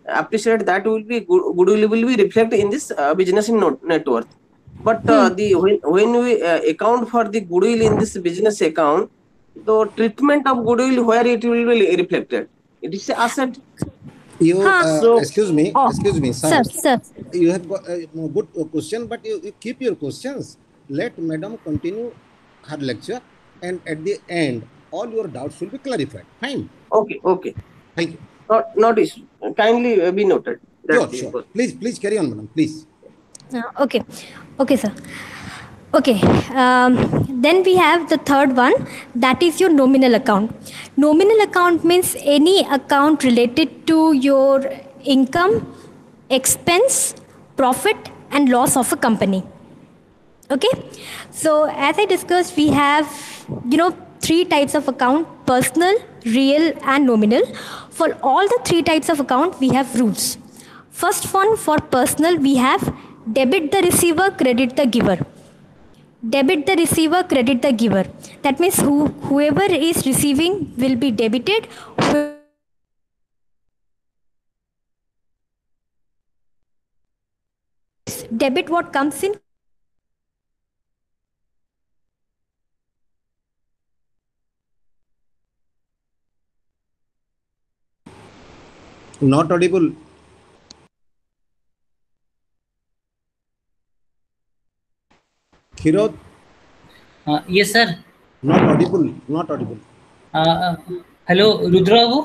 appreciate that will be good, goodwill will be reflected in this uh, business in not, net worth. But uh, Hmm. the when, when we uh, account for the goodwill in this business account, the treatment of goodwill where it will be reflected, it is an asset. You, Huh. uh, So excuse me, Oh, excuse me, sir, sir. sir. You have got a good question, but you, you keep your questions. Let Madam continue her lecture, and at the end, all your doubts will be clarified. Fine. okay, okay, Thank you. not not issue. Kindly uh, be noted. That's Sure, the sure. question. Please, please carry on, Madam. Please. Uh, okay, okay, sir. Okay, um, then we have the third one, that is your nominal account. Nominal account means any account related to your income, expense, profit, and loss of a company. Okay, so as I discussed, we have, you know, three types of account: personal, real, and nominal. For all the three types of account, we have rules. First one, for personal, we have debit the receiver, credit the giver. Debit the receiver, credit the giver. That means who, whoever is receiving will be debited. Debit what comes in. Not audible. Khirot, Uh, yes, sir. not audible. Not audible. Uh, uh, hello, Rudra babu.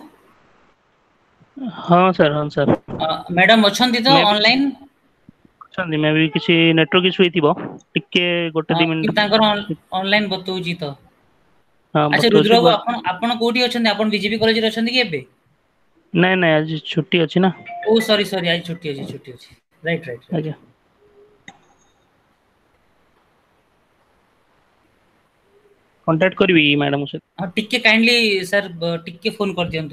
ହଁ sir ହଁ sir madam ଅଛନ୍ତି ତ Maybe- online? ଅଛନ୍ତି ମେ ବି କିଛି network issue ହେଇଥିବ ଟିକେ ଗୋଟେ ଦି minute ତାଙ୍କର ଅନଲାଇନ ବତଉଛି ତ। ହଁ ଆଚ୍ଛା ବତଉଛି ରୁଦ୍ର ବାବୁ, but- ଆପଣ ଆପଣ କୋଉଠି ଅଛନ୍ତି? ଆପଣ ବିଜେପି କଲେଜରେ ଅଛନ୍ତି କି ଏବେ? ନାଇଁ ନାଇଁ ଆଜି ଛୁଟି ଅଛି ନା। ଓ ସରି ସରି ଆଜି ଛୁଟି ଅଛି ଛୁଟି ଅଛି ରାଇଟ ରାଇଟ ରାଇଟ। ଆଜ୍ଞା କଣ୍ଟାକ୍ଟ କରିବି ମ୍ୟାଡାମ ସହିତ। ହଁ ଟିକେ କାଇଣ୍ଡଲି ସାର୍ ଟିକେ ଫୋନ କରିଦିଅନ୍ତୁ।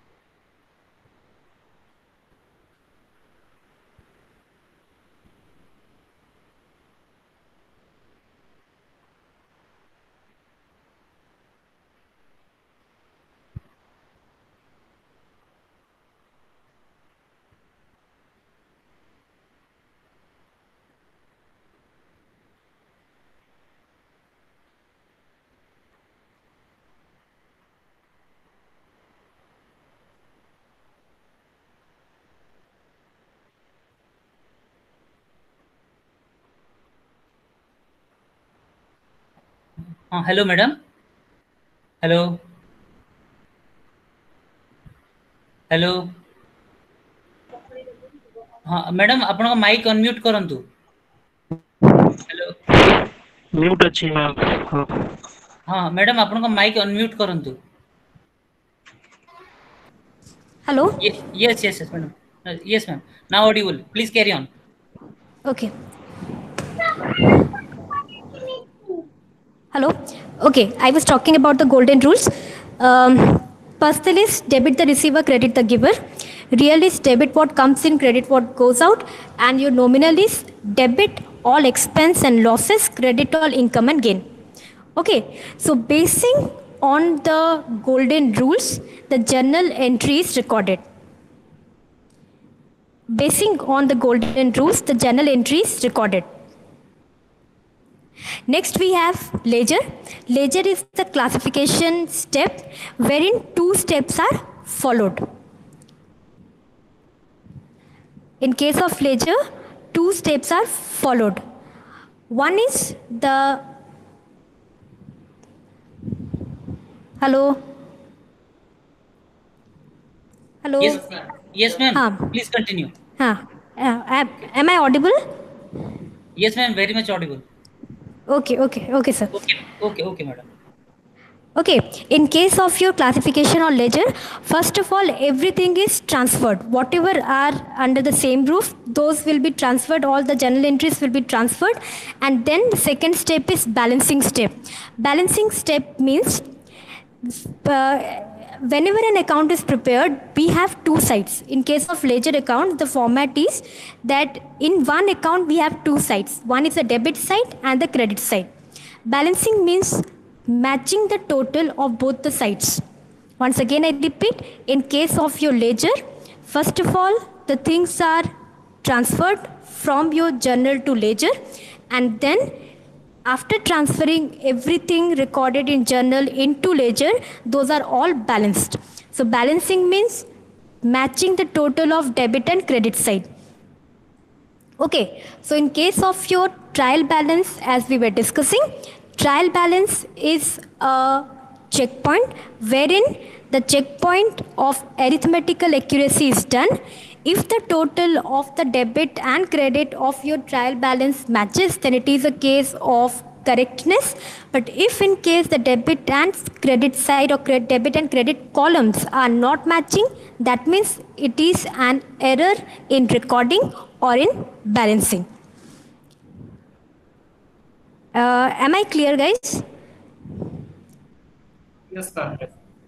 हाँ हेलो मैडम, हेलो हेलो हाँ मैडम आपन माइक अनम्यूट करंतु। हेलो म्यूट अछि मैम। हाँ हाँ मैडम आपन माइक अनम्यूट करंतु। Hello. Ye- yes yes yes madam. Uh, yes ma'am, now audible, please carry on. Okay. Hello. Okay, I was talking about the golden rules. Um, personal is debit the receiver, credit the giver. Real is debit what comes in, credit what goes out. And your nominal is debit all expense and losses, credit all income and gain. Okay, so basing on the golden rules, the journal entry is recorded. Basing on the golden rules, the journal entry is recorded. Next we have ledger. Ledger is the classification step wherein two steps are followed. In case of ledger, two steps are followed. One is the, hello? Hello? Yes yes ma'am, हाँ. please continue. हाँ. Uh, am, am I audible? Yes ma'am, very much audible. Okay, okay, okay, sir. Okay okay okay madam. Okay, in case of your classification or ledger, first of all, everything is transferred. Whatever are under the same roof, those will be transferred, all the journal entries will be transferred. And then the second step is balancing step. Balancing step means, uh, whenever an account is prepared, we have two sides. In case of ledger account, the format is that in one account we have two sides. One is the debit side and the credit side. Balancing means matching the total of both the sides. Once again I repeat, in case of your ledger, First of all, the things are transferred from your journal to ledger, and then after transferring everything recorded in journal into ledger, those are all balanced. So balancing means matching the total of debit and credit side. Okay, so in case of your trial balance, as we were discussing, trial balance is a checkpoint wherein the checkpoint of arithmetical accuracy is done. If the total of the debit and credit of your trial balance matches, then it is a case of correctness. But if in case the debit and credit side or credit, debit and credit columns are not matching, that means it is an error in recording or in balancing. Uh, am I clear, guys? Yes, sir.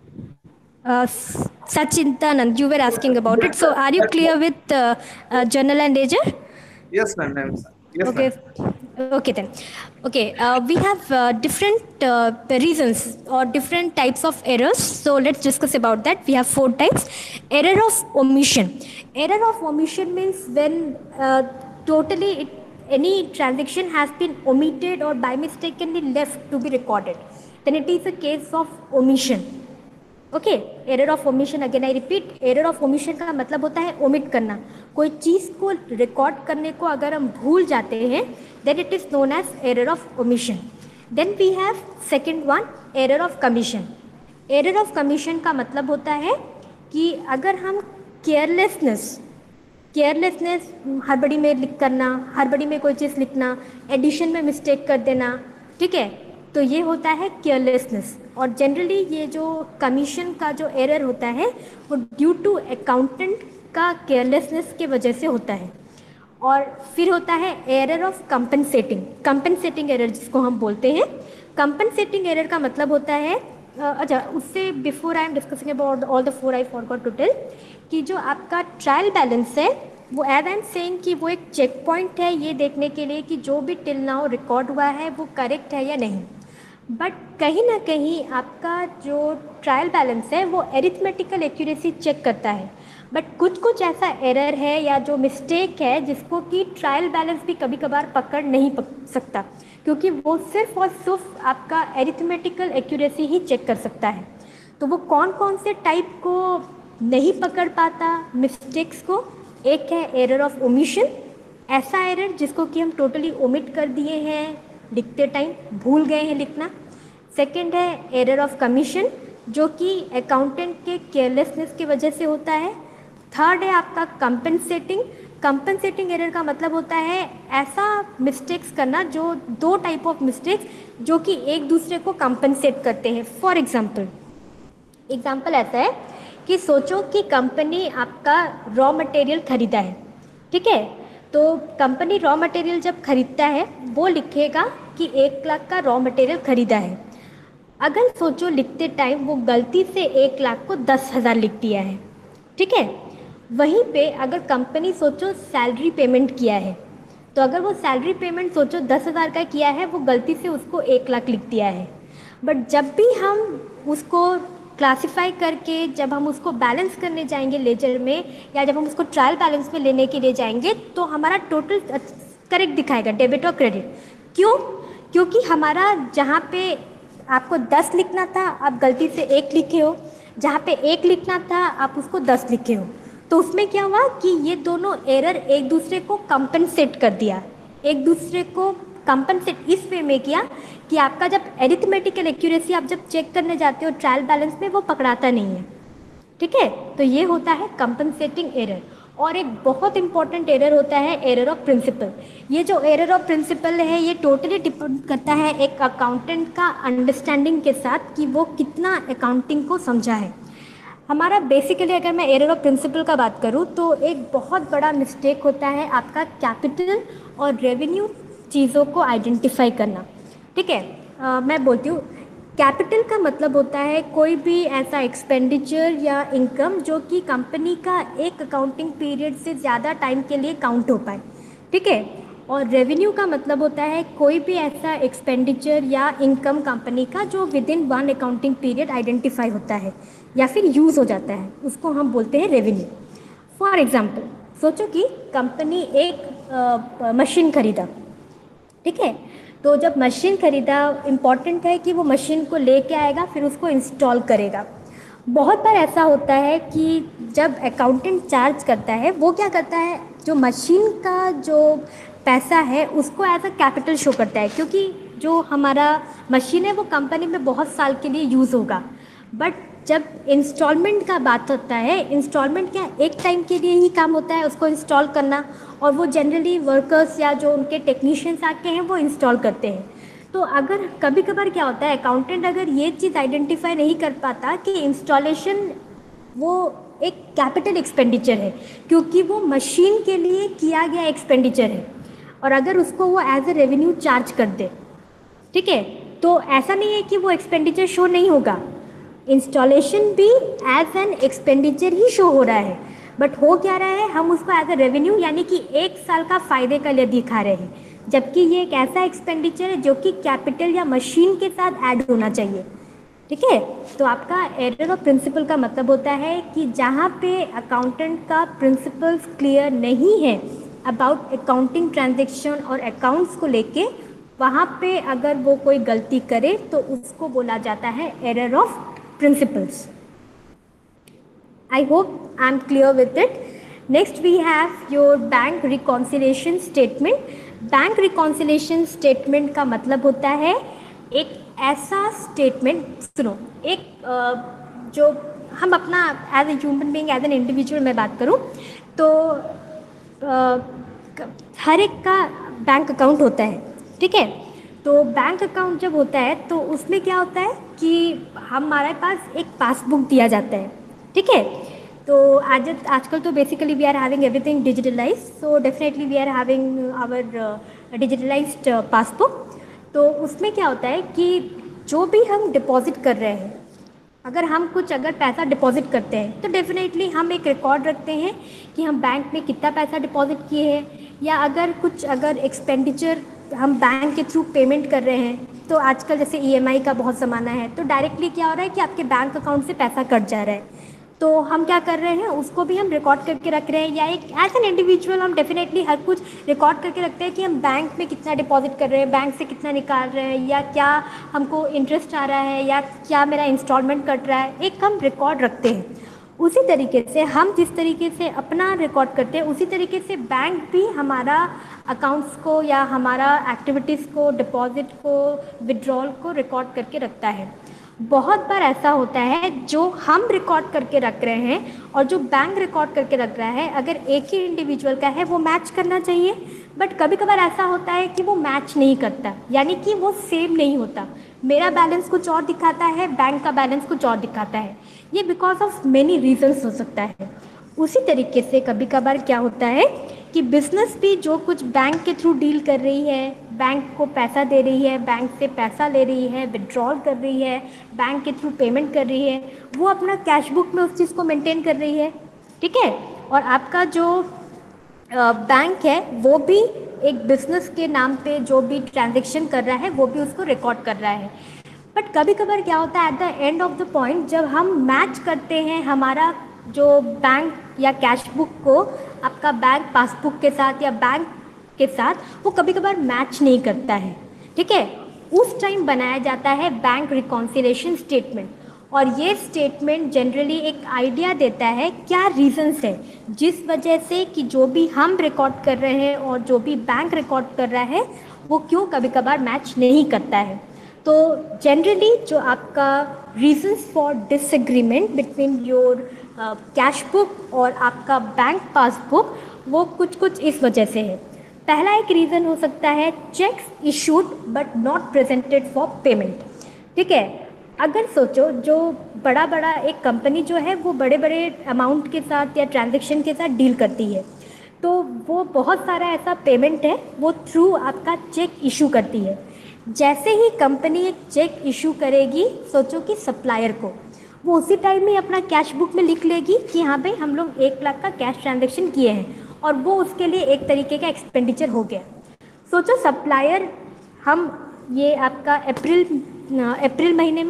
Uh, Sachintanand, you were asking about it. So are you clear with uh, uh, journal and ledger? Yes, ma'am. Yes, Okay. Okay then. Okay, uh, we have uh, different uh, reasons or different types of errors. So let's discuss about that. We have four types. Error of omission. Error of omission means when uh, totally it, any transaction has been omitted or by mistakenly left to be recorded. Then it is a case of omission. Okay, error of omission, again I repeat, error of omission का मतलब होता है omit करना. कोई चीज़ को record करने को अगर हम भूल जाते हैं, then it is known as error of omission. Then we have second one, error of commission. Error of commission का मतलब होता है कि अगर हम केयरलेसनेस केयरलेसनेस हड़बड़ी में लिख करना, हड़बड़ी में कोई चीज़ लिखना, एडिशन में मिस्टेक कर देना, ठीक है, तो ये होता है केयरलेसनेस. और जनरली ये जो कमीशन का जो एरर होता है वो ड्यू टू अकाउंटेंट का केयरलेसनेस के वजह से होता है. और फिर होता है error of compensating. Compensating error जिसको हम बोलते हैं, कंपनसेटिंग एरर का मतलब होता है, अच्छा उससे before I am discussing about all the four I forgot to tell, कि जो आपका ट्रायल बैलेंस है वो एज आई एम सेइंग कि वो एक चेक पॉइंट है ये देखने के लिए कि जो भी टिल नाउ रिकॉर्ड हुआ है वो करेक्ट है या नहीं. बट कहीं ना कहीं आपका जो ट्रायल बैलेंस है वो एरिथमेटिकल एक्यूरेसी चेक करता है. बट कुछ कुछ ऐसा एरर है या जो मिस्टेक है जिसको कि ट्रायल बैलेंस भी कभी कभार पकड़ नहीं पक सकता, क्योंकि वो सिर्फ और सिर्फ आपका एरिथमेटिकल एक्यूरेसी ही चेक कर सकता है. तो वो कौन कौन से टाइप को नहीं पकड़ पाता मिस्टेक्स को? एक है एरर ऑफ ओमिशन, ऐसा एरर जिसको कि हम टोटली ओमिट कर दिए हैं, लिखते टाइम भूल गए हैं लिखना. सेकंड है एरर ऑफ कमीशन, जो कि अकाउंटेंट के केयरलेसनेस की वजह से होता है. थर्ड है आपका कंपनसेटिंग. कंपनसेटिंग एरर का मतलब होता है ऐसा मिस्टेक्स करना, जो दो टाइप ऑफ मिस्टेक्स जो कि एक दूसरे को कंपनसेट करते हैं. फॉर एग्जांपल एग्जांपल ऐसा है कि सोचो कि कंपनी आपका रॉ मटेरियल खरीदा है, ठीक है, तो कंपनी रॉ मटेरियल जब खरीदता है वो लिखेगा कि एक लाख का रॉ मटेरियल खरीदा है. अगर सोचो लिखते टाइम वो गलती से एक लाख को दस हज़ार लिख दिया है, ठीक है. वहीं पे अगर कंपनी सोचो सैलरी पेमेंट किया है, तो अगर वो सैलरी पेमेंट सोचो दस हज़ार का किया है, वो गलती से उसको एक लाख लिख दिया है. बट जब भी हम उसको क्लासिफाई करके जब हम उसको बैलेंस करने जाएंगे लेजर में, या जब हम उसको ट्रायल बैलेंस में लेने के लिए जाएंगे, तो हमारा टोटल करेक्ट दिखाएगा, डेबिट और क्रेडिट. क्यों? क्योंकि हमारा जहाँ पे आपको दस लिखना था आप गलती से एक लिखे हो, जहाँ पे एक लिखना था आप उसको दस लिखे हो. तो उसमें क्या हुआ कि ये दोनों एरर एक दूसरे को कंपनसेट कर दिया, एक दूसरे को कंपनसेट इस वे में किया कि आपका जब एरिथमेटिकल एक्यूरेसी आप जब चेक करने जाते हो ट्रायल बैलेंस में वो पकड़ाता नहीं है, ठीक है. तो ये होता है कंपनसेटिंग एरर. और एक बहुत इंपॉर्टेंट एरर होता है एरर ऑफ प्रिंसिपल. ये जो एरर ऑफ प्रिंसिपल है ये टोटली डिपेंड करता है एक अकाउंटेंट का अंडरस्टैंडिंग के साथ कि वो कितना अकाउंटिंग को समझा है. हमारा बेसिकली अगर मैं एरर ऑफ प्रिंसिपल का बात करूँ तो एक बहुत बड़ा मिस्टेक होता है आपका कैपिटल और रेवेन्यू चीज़ों को आइडेंटिफाई करना, ठीक है. आ, मैं बोलती हूँ कैपिटल का मतलब होता है कोई भी ऐसा एक्सपेंडिचर या इनकम जो कि कंपनी का एक अकाउंटिंग पीरियड से ज़्यादा टाइम के लिए काउंट हो पाए, ठीक है. और रेवेन्यू का मतलब होता है कोई भी ऐसा एक्सपेंडिचर या इनकम कंपनी का जो within one accounting period identify होता है या फिर यूज़ हो जाता है, उसको हम बोलते हैं रेवेन्यू. फॉर एग्जाम्पल सोचो कि कंपनी एक मशीन खरीदा, ठीक है, तो जब मशीन खरीदा इम्पॉर्टेंट है कि वो मशीन को लेके आएगा फिर उसको इंस्टॉल करेगा। बहुत बार ऐसा होता है कि जब अकाउंटेंट चार्ज करता है वो क्या करता है, जो मशीन का जो पैसा है उसको एज अ कैपिटल शो करता है, क्योंकि जो हमारा मशीन है वो कंपनी में बहुत साल के लिए यूज़ होगा। बट जब इंस्टॉलमेंट का बात होता है, इंस्टॉलमेंट क्या एक टाइम के लिए ही काम होता है उसको इंस्टॉल करना, और वो जनरली वर्कर्स या जो उनके टेक्नीशियंस आके हैं वो इंस्टॉल करते हैं। तो अगर कभी कभार क्या होता है, अकाउंटेंट अगर ये चीज़ आइडेंटिफाई नहीं कर पाता कि इंस्टॉलेशन वो एक कैपिटल एक्सपेंडिचर है क्योंकि वो मशीन के लिए किया गया एक्सपेंडिचर है, और अगर उसको वो एज ए रेवेन्यू चार्ज कर दे, ठीक है, तो ऐसा नहीं है कि वो एक्सपेंडिचर शो नहीं होगा, इंस्टॉलेशन भी एज एन एक्सपेंडिचर ही शो हो रहा है, बट हो क्या रहा है, हम उसको एज ए रेवेन्यू यानी कि एक साल का फ़ायदे का लिए दिखा रहे हैं, जबकि ये एक ऐसा एक्सपेंडिचर है जो कि कैपिटल या मशीन के साथ ऐड होना चाहिए, ठीक है। तो आपका एरर ऑफ प्रिंसिपल का मतलब होता है कि जहाँ पे अकाउंटेंट का प्रिंसिपल्स क्लियर नहीं है अबाउट अकाउंटिंग ट्रांजेक्शन और अकाउंट्स को लेके, वहाँ पे अगर वो कोई गलती करे तो उसको बोला जाता है error of principles. I hope I'm clear with it. Next we have your bank reconciliation statement. Bank reconciliation statement का मतलब होता है एक ऐसा statement, सुनो, एक जो हम अपना as a human being as an individual मैं बात करूँ तो हर एक का बैंक अकाउंट होता है, ठीक है। तो बैंक अकाउंट जब होता है तो उसमें क्या होता है कि हमारे पास एक पासबुक दिया जाता है, ठीक है। तो आज आजकल तो basically we are having everything digitalise, so definitely we are having our digitalised passbook. तो उसमें क्या होता है कि जो भी हम डिपॉजिट कर रहे हैं, अगर हम कुछ अगर पैसा डिपॉजिट करते हैं तो डेफिनेटली हम एक रिकॉर्ड रखते हैं कि हम बैंक में कितना पैसा डिपॉजिट किए हैं, या अगर कुछ अगर एक्सपेंडिचर हम बैंक के थ्रू पेमेंट कर रहे हैं, तो आजकल जैसे ईएमआई का बहुत ज़माना है, तो डायरेक्टली क्या हो रहा है कि आपके बैंक अकाउंट से पैसा कट जा रहा है, तो हम क्या कर रहे हैं उसको भी हम रिकॉर्ड करके रख रहे हैं, या एक एज एन इंडिविजुअल हम डेफिनेटली हर कुछ रिकॉर्ड करके रखते हैं कि हम बैंक में कितना डिपॉजिट कर रहे हैं, बैंक से कितना निकाल रहे हैं, या क्या हमको इंटरेस्ट आ रहा है, या क्या मेरा इंस्टॉलमेंट कट रहा है, एक हम रिकॉर्ड रखते हैं। उसी तरीके से हम जिस तरीके से अपना रिकॉर्ड करते हैं उसी तरीके से बैंक भी हमारा अकाउंट्स को या हमारा एक्टिविटीज़ को, डिपॉजिट को, विड्रॉल को रिकॉर्ड करके रखता है। बहुत बार ऐसा होता है जो हम रिकॉर्ड करके रख रहे हैं और जो बैंक रिकॉर्ड करके रख रहा है, अगर एक ही इंडिविजुअल का है वो मैच करना चाहिए, बट कभी कभार ऐसा होता है कि वो मैच नहीं करता, यानी कि वो सेम नहीं होता। मेरा बैलेंस कुछ और दिखाता है, बैंक का बैलेंस कुछ और दिखाता है। ये बिकॉज ऑफ मेनी रीजंस हो सकता है। उसी तरीके से कभी कभार क्या होता है कि बिजनेस भी जो कुछ बैंक के थ्रू डील कर रही है, बैंक को पैसा दे रही है, बैंक से पैसा ले रही है, विड्रॉल कर रही है, बैंक के थ्रू पेमेंट कर रही है, वो अपना कैश बुक में उस चीज़ को मेंटेन कर रही है, ठीक है। और आपका जो बैंक है वो भी एक बिजनेस के नाम पे जो भी ट्रांजेक्शन कर रहा है वो भी उसको रिकॉर्ड कर रहा है। बट कभी कभार क्या होता है at the end of the point, जब हम मैच करते हैं हमारा जो बैंक या कैश बुक को आपका बैंक पासबुक के साथ या बैंक के साथ, वो कभी कभार मैच नहीं करता है, ठीक है। उस टाइम बनाया जाता है बैंक रिकॉन्सिलेशन स्टेटमेंट, और ये स्टेटमेंट जनरली एक आइडिया देता है क्या रीजंस है जिस वजह से कि जो भी हम रिकॉर्ड कर रहे हैं और जो भी बैंक रिकॉर्ड कर रहा है वो क्यों कभी कभार मैच नहीं करता है। तो जनरली जो आपका reasons for disagreement between your cash book और आपका बैंक पासबुक वो कुछ कुछ इस वजह से है। पहला एक रीज़न हो सकता है cheques issued but not presented for payment, ठीक है। अगर सोचो जो बड़ा बड़ा एक कंपनी जो है वो बड़े बड़े अमाउंट के साथ या ट्रांजैक्शन के साथ डील करती है, तो वो बहुत सारा ऐसा पेमेंट है वो थ्रू आपका चेक इशू करती है। जैसे ही कंपनी एक चेक इशू करेगी, सोचो कि सप्लायर को, वो उसी टाइम में अपना कैश बुक में लिख लेगी कि यहाँ पे हम लोग एक लाख का कैश ट्रांजैक्शन किए हैं, और वो उसके लिए एक तरीके का एक्सपेंडिचर हो गया। सोचो सप्लायर, हम ये आपका अप्रैल अप्रैल महीने में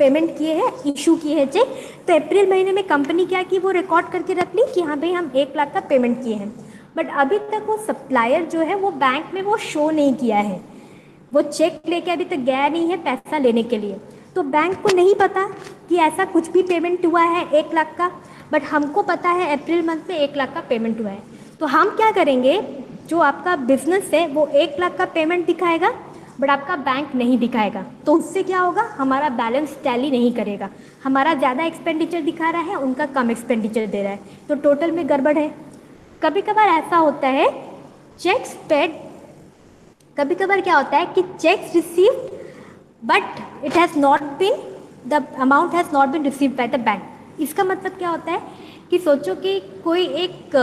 पेमेंट किए हैं, इशू किए हैं चेक, तो अप्रैल महीने में कंपनी क्या की, वो रिकॉर्ड करके रख ली कि हाँ भाई हम एक लाख का पेमेंट किए हैं। बट अभी तक वो सप्लायर जो है वो बैंक में वो शो नहीं किया है, वो चेक लेके अभी तक गया नहीं है पैसा लेने के लिए, तो बैंक को नहीं पता कि ऐसा कुछ भी पेमेंट हुआ है एक लाख का। बट हमको पता है अप्रैल मंथ में एक लाख का पेमेंट हुआ है, तो हम क्या करेंगे, जो आपका बिजनेस है वो एक लाख का पेमेंट दिखाएगा बट आपका बैंक नहीं दिखाएगा, तो उससे क्या होगा, हमारा बैलेंस टैली नहीं करेगा, हमारा ज़्यादा एक्सपेंडिचर दिखा रहा है, उनका कम एक्सपेंडिचर दे रहा है, तो टोटल में गड़बड़ है। कभी कभार ऐसा होता है चेक्स पेड, कभी कभार क्या होता है कि cheques received but it has not been, the amount has not been received by the bank. इसका मतलब क्या होता है कि सोचो कि कोई एक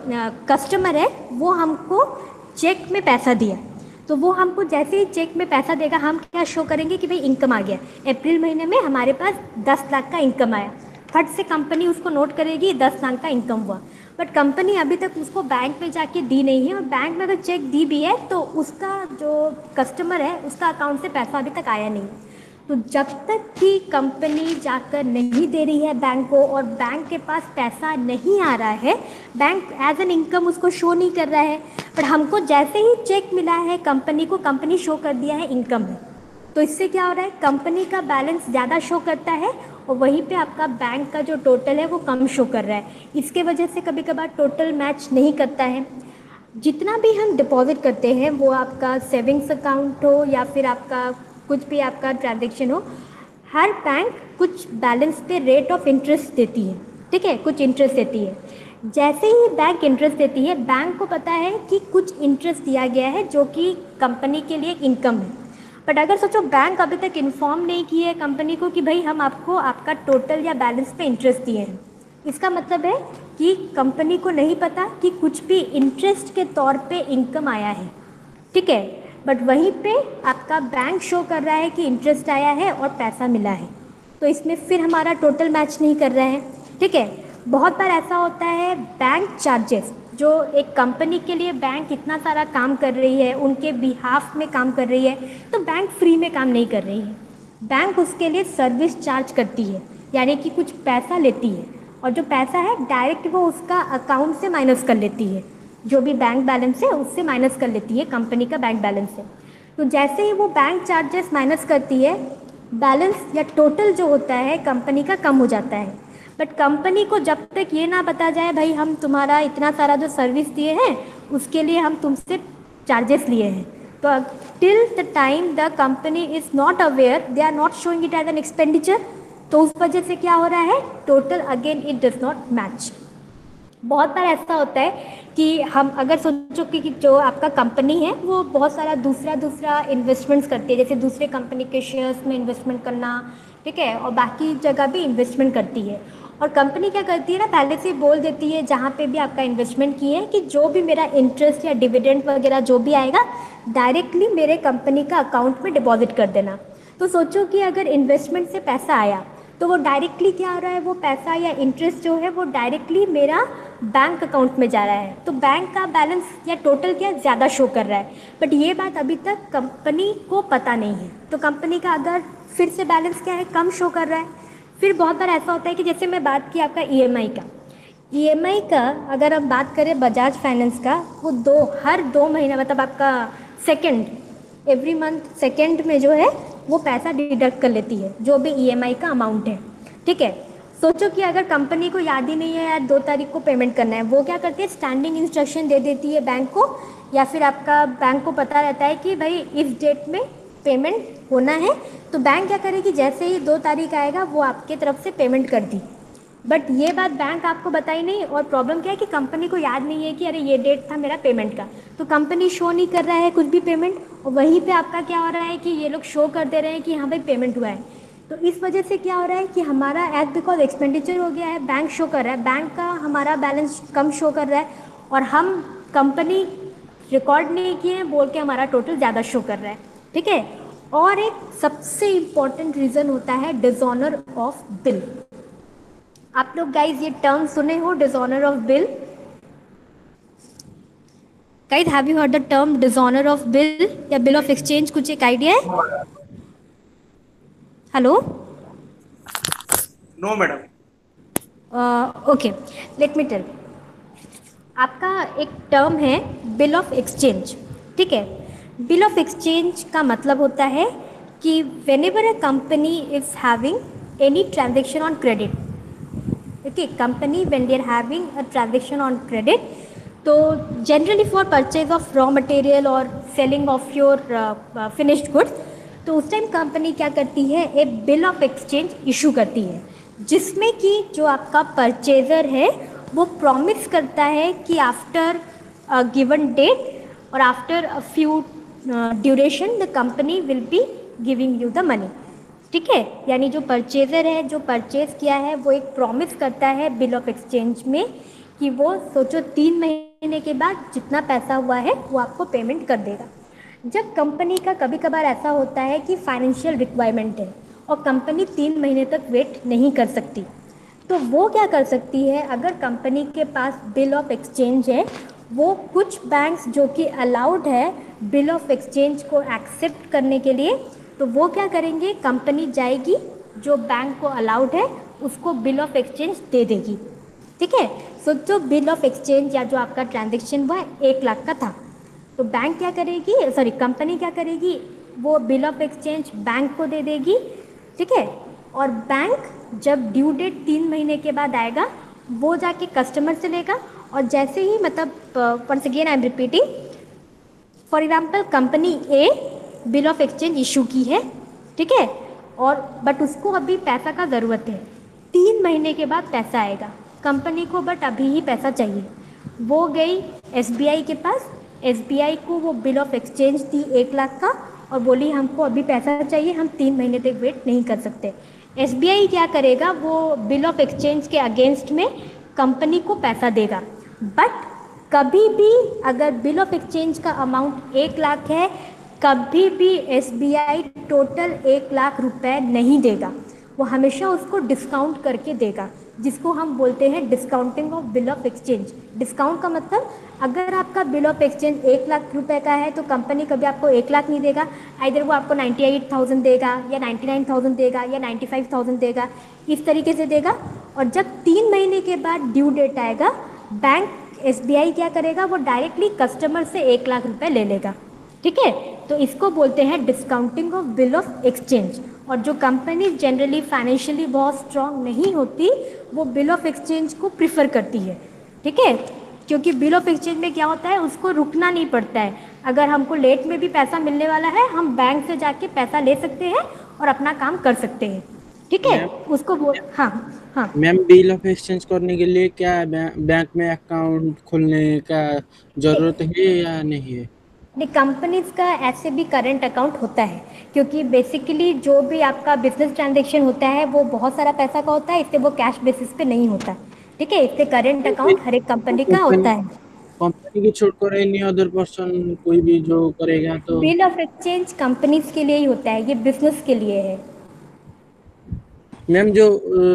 कस्टमर है, वो हमको चेक में पैसा दिया, तो वो हमको जैसे ही चेक में पैसा देगा हम क्या शो करेंगे कि भाई इनकम आ गया, अप्रैल महीने में हमारे पास दस लाख का इनकम आया, फट से कंपनी उसको नोट करेगी दस लाख का इनकम हुआ। बट कंपनी अभी तक उसको बैंक में जाके दी नहीं है, और बैंक में अगर चेक दी भी है तो उसका जो कस्टमर है उसका अकाउंट से पैसा अभी तक आया नहीं। तो जब तक कि कंपनी जाकर नहीं दे रही है बैंक को और बैंक के पास पैसा नहीं आ रहा है, बैंक एज एन इनकम उसको शो नहीं कर रहा है, पर हमको जैसे ही चेक मिला है कंपनी को, कंपनी शो कर दिया है इनकम है, तो इससे क्या हो रहा है, कंपनी का बैलेंस ज़्यादा शो करता है और वहीं पे आपका बैंक का जो टोटल है वो कम शो कर रहा है। इसके वजह से कभी कभार टोटल मैच नहीं करता है। जितना भी हम डिपॉजिट करते हैं, वो आपका सेविंग्स अकाउंट हो या फिर आपका कुछ भी आपका ट्रांजेक्शन हो, हर बैंक कुछ बैलेंस पे रेट ऑफ इंटरेस्ट देती है, ठीक है, कुछ इंटरेस्ट देती है। जैसे ही बैंक इंटरेस्ट देती है, बैंक को पता है कि कुछ इंटरेस्ट दिया गया है जो कि कंपनी के लिए इनकम है। बट अगर सोचो बैंक अभी तक इन्फॉर्म नहीं की है कंपनी को कि भाई हम आपको आपका टोटल या बैलेंस पे इंटरेस्ट दिए हैं, इसका मतलब है कि कंपनी को नहीं पता कि कुछ भी इंटरेस्ट के तौर पे इनकम आया है, ठीक है। बट वहीं पे आपका बैंक शो कर रहा है कि इंटरेस्ट आया है और पैसा मिला है, तो इसमें फिर हमारा टोटल मैच नहीं कर रहा है, ठीक है। बहुत बार ऐसा होता है बैंक चार्जेस, जो एक कंपनी के लिए बैंक इतना सारा काम कर रही है, उनके बिहाफ में काम कर रही है, तो बैंक फ्री में काम नहीं कर रही है, बैंक उसके लिए सर्विस चार्ज करती है, यानी कि कुछ पैसा लेती है, और जो पैसा है डायरेक्ट वो उसका अकाउंट से माइनस कर लेती है, जो भी बैंक बैलेंस है उससे माइनस कर लेती है कंपनी का बैंक बैलेंस से। तो जैसे ही वो बैंक चार्जेस माइनस करती है, बैलेंस या टोटल जो होता है कंपनी का कम हो जाता है। बट कंपनी को जब तक ये ना बता जाए भाई हम तुम्हारा इतना सारा जो सर्विस दिए हैं उसके लिए हम तुमसे चार्जेस लिए हैं, तो till the time the company is not aware, they are not showing it as an expenditure, तो उस वजह से क्या हो रहा है, total again it does not match. बहुत बार ऐसा होता है कि हम अगर सोचो कि जो आपका कंपनी है वो बहुत सारा दूसरा दूसरा इन्वेस्टमेंट्स करती है, जैसे दूसरे कंपनी के शेयर्स में इन्वेस्टमेंट करना, ठीक है, और बाकी जगह भी इन्वेस्टमेंट करती है। और कंपनी क्या करती है ना, पहले से बोल देती है जहाँ पे भी आपका इन्वेस्टमेंट किए कि जो भी मेरा इंटरेस्ट या डिविडेंड वगैरह जो भी आएगा डायरेक्टली मेरे कंपनी का अकाउंट में डिपॉजिट कर देना। तो सोचो कि अगर इन्वेस्टमेंट से पैसा आया तो वो डायरेक्टली क्या हो रहा है, वो पैसा या इंटरेस्ट जो है वो डायरेक्टली मेरा बैंक अकाउंट में जा रहा है, तो बैंक का बैलेंस या टोटल क्या ज़्यादा शो कर रहा है। बट ये बात अभी तक कंपनी को पता नहीं है, तो कंपनी का अगर फिर से बैलेंस क्या है, कम शो कर रहा है। फिर बहुत बार ऐसा होता है कि जैसे मैं बात की आपका ईएमआई का, ईएमआई का अगर हम बात करें बजाज फाइनेंस का, वो दो हर दो महीना मतलब आपका सेकेंड एवरी मंथ सेकेंड में जो है वो पैसा डिडक्ट कर लेती है जो भी ईएमआई का अमाउंट है, ठीक है। सोचो कि अगर कंपनी को याद ही नहीं है यार दो तारीख को पेमेंट करना है, वो क्या करती है, स्टैंडिंग इंस्ट्रक्शन दे देती है बैंक को, या फिर आपका बैंक को पता रहता है कि भाई इस डेट में पेमेंट होना है, तो बैंक क्या करेगी, जैसे ही दो तारीख आएगा वो आपके तरफ से पेमेंट कर दी। बट ये बात बैंक आपको बताई नहीं, और प्रॉब्लम क्या है कि कंपनी को याद नहीं है कि अरे ये डेट था मेरा पेमेंट का, तो कंपनी शो नहीं कर रहा है कुछ भी पेमेंट, और वहीं पे आपका क्या हो रहा है कि ये लोग शो कर दे रहे हैं कि हाँ भाई पेमेंट हुआ है। तो इस वजह से क्या हो रहा है कि हमारा एज बिकॉज एक्सपेंडिचर हो गया है, बैंक शो कर रहा है, बैंक का हमारा बैलेंस कम शो कर रहा है, और हम कंपनी रिकॉर्ड नहीं किए हैं बोल के हमारा टोटल ज़्यादा शो कर रहा है, ठीक है। और एक सबसे इम्पॉर्टेंट रीज़न होता है डिसऑनर ऑफ बिल। आप लोग गाइज ये टर्म सुने हो, dishonour of bill? Guys have you heard the term dishonour of bill या बिल ऑफ एक्सचेंज? कुछ एक आइडिया है? Hello No, madam. Okay, let me tell. आपका एक टर्म है बिल ऑफ एक्सचेंज, ठीक है। बिल ऑफ एक्सचेंज का मतलब होता है कि whenever a company is having any transaction on credit, okay, company when they are having a transaction on credit, तो generally for purchase of raw material और selling of your finished goods, तो उस time company क्या करती है, एक bill of exchange issue करती है, जिसमें कि जो आपका परचेजर है वो प्रॉमिस करता है कि आफ्टर अ गिवन डेट और after a few duration the company will be giving you the money, ठीक है। यानी जो परचेजर है, जो परचेज किया है, वो एक प्रॉमिस करता है बिल ऑफ एक्सचेंज में कि वो सोचो तीन महीने के बाद जितना पैसा हुआ है वो आपको पेमेंट कर देगा। जब कंपनी का कभी कभार ऐसा होता है कि फाइनेंशियल रिक्वायरमेंट है और कंपनी तीन महीने तक वेट नहीं कर सकती, तो वो क्या कर सकती है, अगर कंपनी के पास बिल ऑफ एक्सचेंज है, वो कुछ बैंक्स जो कि अलाउड है बिल ऑफ एक्सचेंज को एक्सेप्ट करने के लिए, तो वो क्या करेंगे, कंपनी जाएगी जो बैंक को अलाउड है उसको बिल ऑफ एक्सचेंज दे देगी, ठीक है। सो जो बिल ऑफ एक्सचेंज या जो आपका ट्रांजेक्शन हुआ एक लाख का था, तो बैंक क्या करेगी, सॉरी कंपनी क्या करेगी, वो बिल ऑफ एक्सचेंज बैंक को दे देगी, ठीक है। और बैंक जब ड्यू डेट तीन महीने के बाद आएगा, वो जाके कस्टमर से लेगा, और जैसे ही मतलब once again I am repeating, for example company a bill of exchange issue की है, ठीक है, और बट उसको अभी पैसा का ज़रूरत है, तीन महीने के बाद पैसा आएगा कंपनी को, बट अभी ही पैसा चाहिए। वो गई एस बी आई के पास, एस बी आई को वो बिल ऑफ एक्सचेंज दी एक लाख का और बोली हमको अभी पैसा चाहिए, हम तीन महीने तक वेट नहीं कर सकते। एस बी आई क्या करेगा, वो बिल ऑफ एक्सचेंज के अगेंस्ट में कंपनी को पैसा देगा, बट कभी भी अगर बिल ऑफ एक्सचेंज का अमाउंट एक लाख है, कभी भी एस बी आई टोटल एक लाख रुपए नहीं देगा, वो हमेशा उसको डिस्काउंट करके देगा, जिसको हम बोलते हैं discounting of bill of exchange. Discount का मतलब, अगर आपका बिल ऑफ एक्सचेंज एक लाख रुपए का है तो कंपनी कभी आपको एक लाख नहीं देगा, आइदर वो आपको नाइन्टी एट थाउजेंड देगा या नाइन्टी नाइन थाउजेंड देगा या नाइन्टी फाइव थाउजेंड देगा, इस तरीके से देगा। और जब तीन महीने के बाद ड्यू डेट आएगा, बैंक एस बी आई क्या करेगा, वो डायरेक्टली कस्टमर से एक लाख रुपए ले लेगा, ठीक है। तो इसको बोलते हैं discounting of bill of exchange. और जो कंपनी जनरली फाइनेंशियली बहुत स्ट्रांग नहीं होती, वो बिल ऑफ एक्सचेंज को प्रिफर करती है, ठीक है, क्योंकि बिल ऑफ एक्सचेंज में क्या होता है, उसको रुकना नहीं पड़ता है। अगर हमको लेट में भी पैसा मिलने वाला है, हम बैंक से जाके पैसा ले सकते हैं और अपना काम कर सकते हैं, ठीक है। उसको वो हाँ हाँ मैम, बिल ऑफ एक्सचेंज करने के लिए क्या बैंक में अकाउंट खोलने का जरूरत है या नहीं है? नहीं, कंपनीज का ऐसे भी करंट अकाउंट होता है, क्योंकि बेसिकली जो भी आपका बिजनेस ट्रांजैक्शन होता है वो बहुत सारा पैसा का होता है, इससे वो कैश बेसिस पे नहीं होता, ठीक है। इससे करंट अकाउंट हर एक कंपनी का होता है। कंपनी की छोड़कर एनी अदर पर्सन कोई भी जो करेगा तो बिल ऑफ एक्सचेंज कंपनीज के लिए ही होता है, ये बिजनेस के लिए है। मैम जो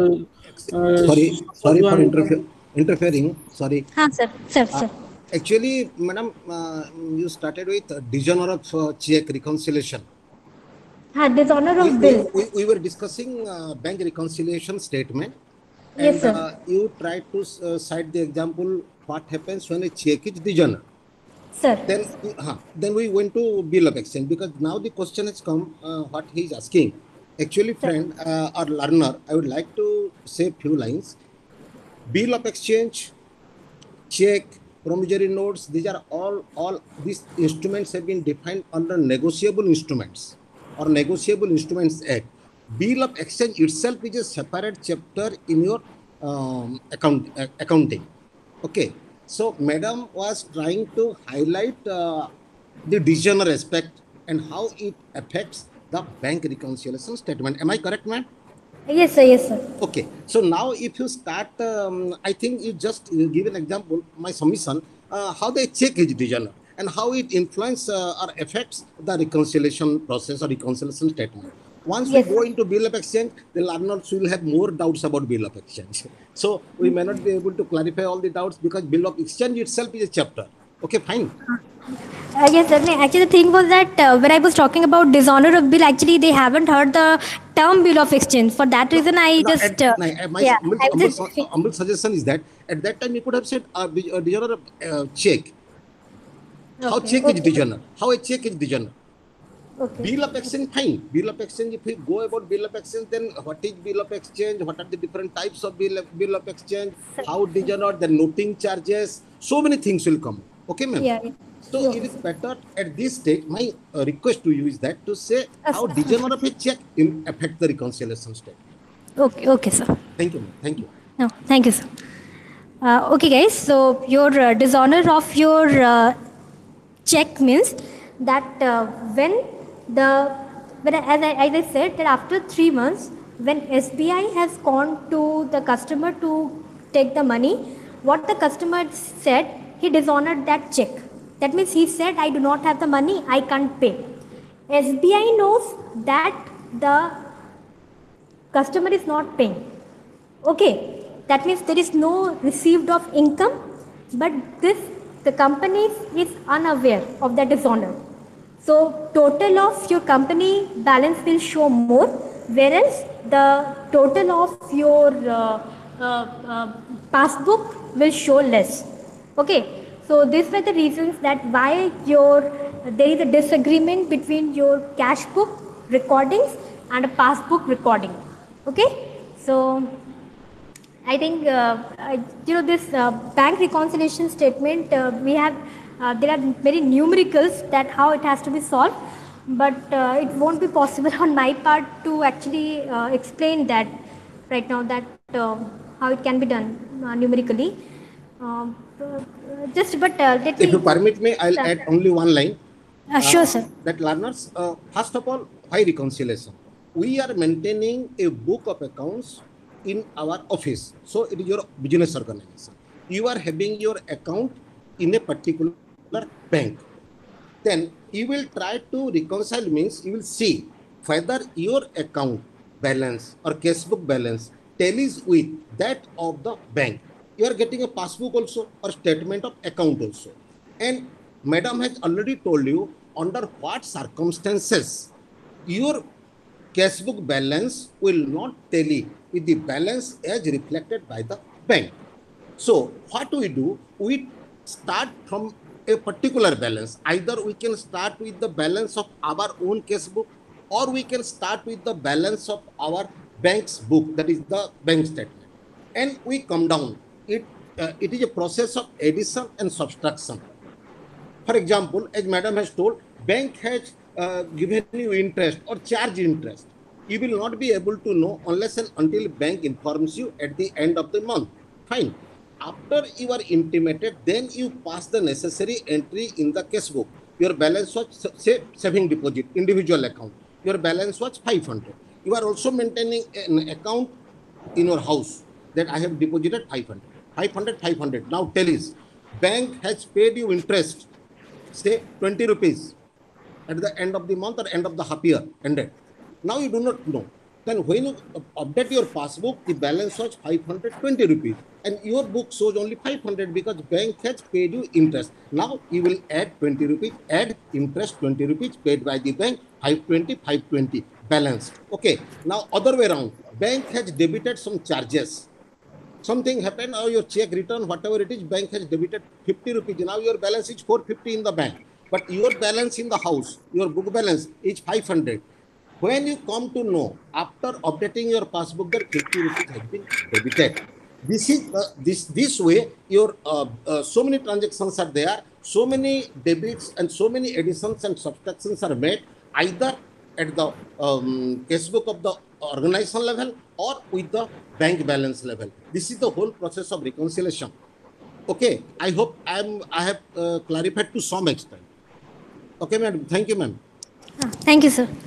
sorry sorry for interfering, sorry. हाँ sir sir sir Actually, madam, uh, you started with dishonor of uh, check reconciliation. हाँ, dishonor We, of we, bill. we, we were discussing uh, bank reconciliation statement, and Yes, sir. uh, you tried to uh, cite the example what happens when a check is dishonor. Sir. Then, uh, then we went to bill of exchange, because now the question has come. Uh, what he is asking, actually, friend uh, or learner, I would like to say few lines. Bill of exchange, check, promissory notes, these are all all these instruments have been defined under negotiable instruments or negotiable instruments act. Bill of exchange itself is a separate chapter in your um, account uh, accounting. Okay, so madam was trying to highlight uh, the dishonor aspect and how it affects the bank reconciliation statement. Am I correct, ma'am? Yes sir, yes sir. Okay, so now if you start, um, I think you just uh, give an example, my submission, uh, how the check is dishonor and how it influences uh, or affects the reconciliation process or reconciliation statement. Once Yes. we go into bill of exchange, the learners will have more doubts about bill of exchange. So we may not be able to clarify all the doubts, because bill of exchange itself is a chapter. Okay, fine. Uh, yes, certainly. Actually, the thing was that uh, when I was talking about dishonor of bill, actually they haven't heard the term bill of exchange. For that reason, I No, just at, uh, no, at my yeah, humble, I was humble, just su- humble suggestion is that at that time you could have said, uh, di- uh, dishonor of uh, check. How okay, check is okay, dishonor? How a check is dishonor? okay. Bill of exchange, fine. Bill of exchange, if we go about bill of exchange, then what is bill of exchange? What are the different types of bill of, bill of exchange? How dishonor, the noting charges, so many things will come. Okay, ma'am? Yeah, yeah. So Yes. it is better at this stage, my uh, request to you is that to say Yes, how sir. dishonor of a check in affect the reconciliation state. Okay, okay, sir. Thank you, ma'am. Thank you. No, thank you, sir. Uh, okay, guys. So your uh, dishonor of your uh, check means that uh, when the when I- as I, as I said that after three months, when S B I has gone to the customer to take the money, what the customer said, he dishonored that check. That means he said, I do not have the money, I can't pay. S B I knows that the customer is not paying. Okay, that means there is no received of income, but this the company is unaware of the dishonor. So total of your company balance will show more, whereas the total of your uh, uh, uh, passbook will show less. Okay, so these were the reasons that why your there is a disagreement between your cash book recordings and a passbook recording. Okay, so I think uh, I, you know this uh, bank reconciliation statement. Uh, we have uh, there are many numericals that how it has to be solved, but uh, it won't be possible on my part to actually uh, explain that right now. That uh, how it can be done uh, numerically. Um, uh, just but uh, let If me. you permit me, I'll add only one line. Uh, sure, sir. That learners, uh, first of all, why reconciliation? We are maintaining a book of accounts in our office. So it is your business organization. You are having your account in a particular bank. Then you will try to reconcile means you will see whether your account balance or cashbook balance tallies with that of the bank. You are getting a passbook also or statement of account also. And madam has already told you under what circumstances your cashbook balance will not tally with the balance as reflected by the bank. So what we do, we start from a particular balance. Either we can start with the balance of our own cashbook, or we can start with the balance of our bank's book, that is the bank statement. And we come down. It, uh, it is a process of addition and subtraction. For example, as madam has told, bank has uh, given you interest or charge interest. You will not be able to know unless and until bank informs you at the end of the month. Fine. After you are intimated, then you pass the necessary entry in the cashbook. Your balance was, say, saving deposit, individual account. Your balance was five hundred. You are also maintaining an account in your house that I have deposited five hundred. five hundred, five hundred. Now tell us, bank has paid you interest, say twenty rupees at the end of the month or end of the half year ended. Now you do not know. Then when you update your passbook, the balance was five hundred twenty rupees and your book shows only five hundred because bank has paid you interest. Now you will add twenty rupees, add interest twenty rupees paid by the bank, five twenty, five twenty balance. Okay. Now other way around, bank has debited some charges. Something happened or your check return, whatever it is, bank has debited fifty rupees. Now your balance is four fifty in the bank. But your balance in the house, your book balance is five hundred. When you come to know after updating your passbook that fifty rupees has been debited, this is uh, this this way your uh, uh, so many transactions are there, so many debits and so many additions and subtractions are made either at the um, cashbook of the organization level or with the bank balance level. This is the whole process of reconciliation. Okay, I hope I'm I have uh, clarified to some extent. Okay, madam. Thank you, ma'am. Ah, thank you, sir.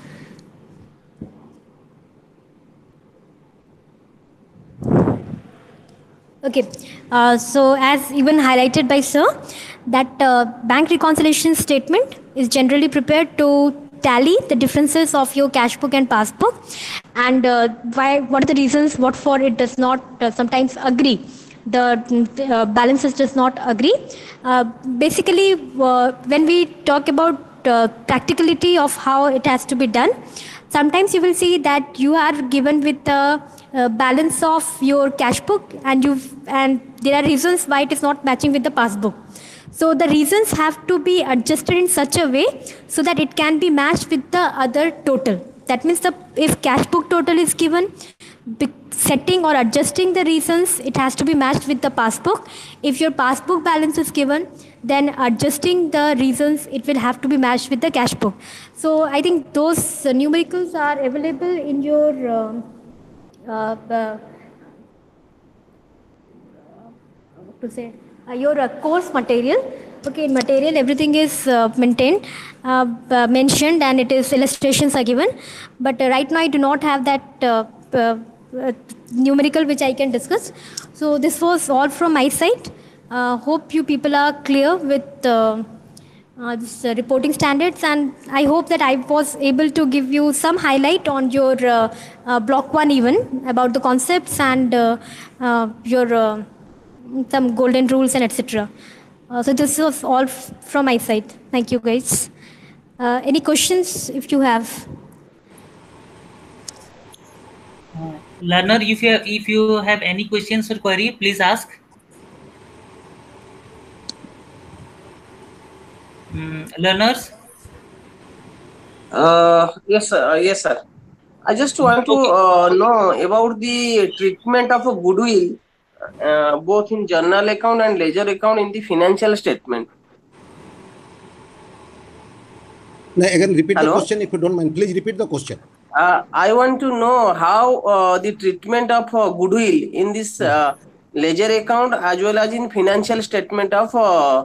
Okay, uh, so as even highlighted by sir, that uh, bank reconciliation statement is generally prepared to tally the differences of your cash book and passbook, and uh, why what are the reasons what for it does not uh, sometimes agree the uh, balances does not agree. Uh, basically, uh, when we talk about uh, practicality of how it has to be done, sometimes you will see that you are given with the uh, balance of your cash book, and you and there are reasons why it is not matching with the passbook. So the reasons have to be adjusted in such a way so that it can be matched with the other total. That means the if cash book total is given, setting or adjusting the reasons, it has to be matched with the passbook. If your passbook balance is given, then adjusting the reasons, it will have to be matched with the cash book. So I think those uh, numericals are available in your uh, uh, uh, to say uh, your uh, course material. Okay, in material everything is uh, maintained, uh, uh, mentioned, and it is illustrations are given. But uh, right now I do not have that uh, uh, uh, numerical which I can discuss. So this was all from my side. Uh, hope you people are clear with uh, uh, this uh, reporting standards, and I hope that I was able to give you some highlight on your uh, uh, block one even about the concepts and uh, uh, your uh, some golden rules and et cetera. Uh, so this was all f- from my side. Thank you, guys. Uh, any questions if you have? Uh, learner, if you have, if you have any questions or query, please ask. Mm, learners. Uh, yes, sir. Uh, yes, sir. I just want to uh, know about the treatment of a goodwill, uh, both in journal account and ledger account in the financial statement. Now, again, repeat Hello? the question if you don't mind. Please repeat the question. Uh, I want to know how uh, the treatment of uh, goodwill in this uh, ledger account as well as in financial statement of uh,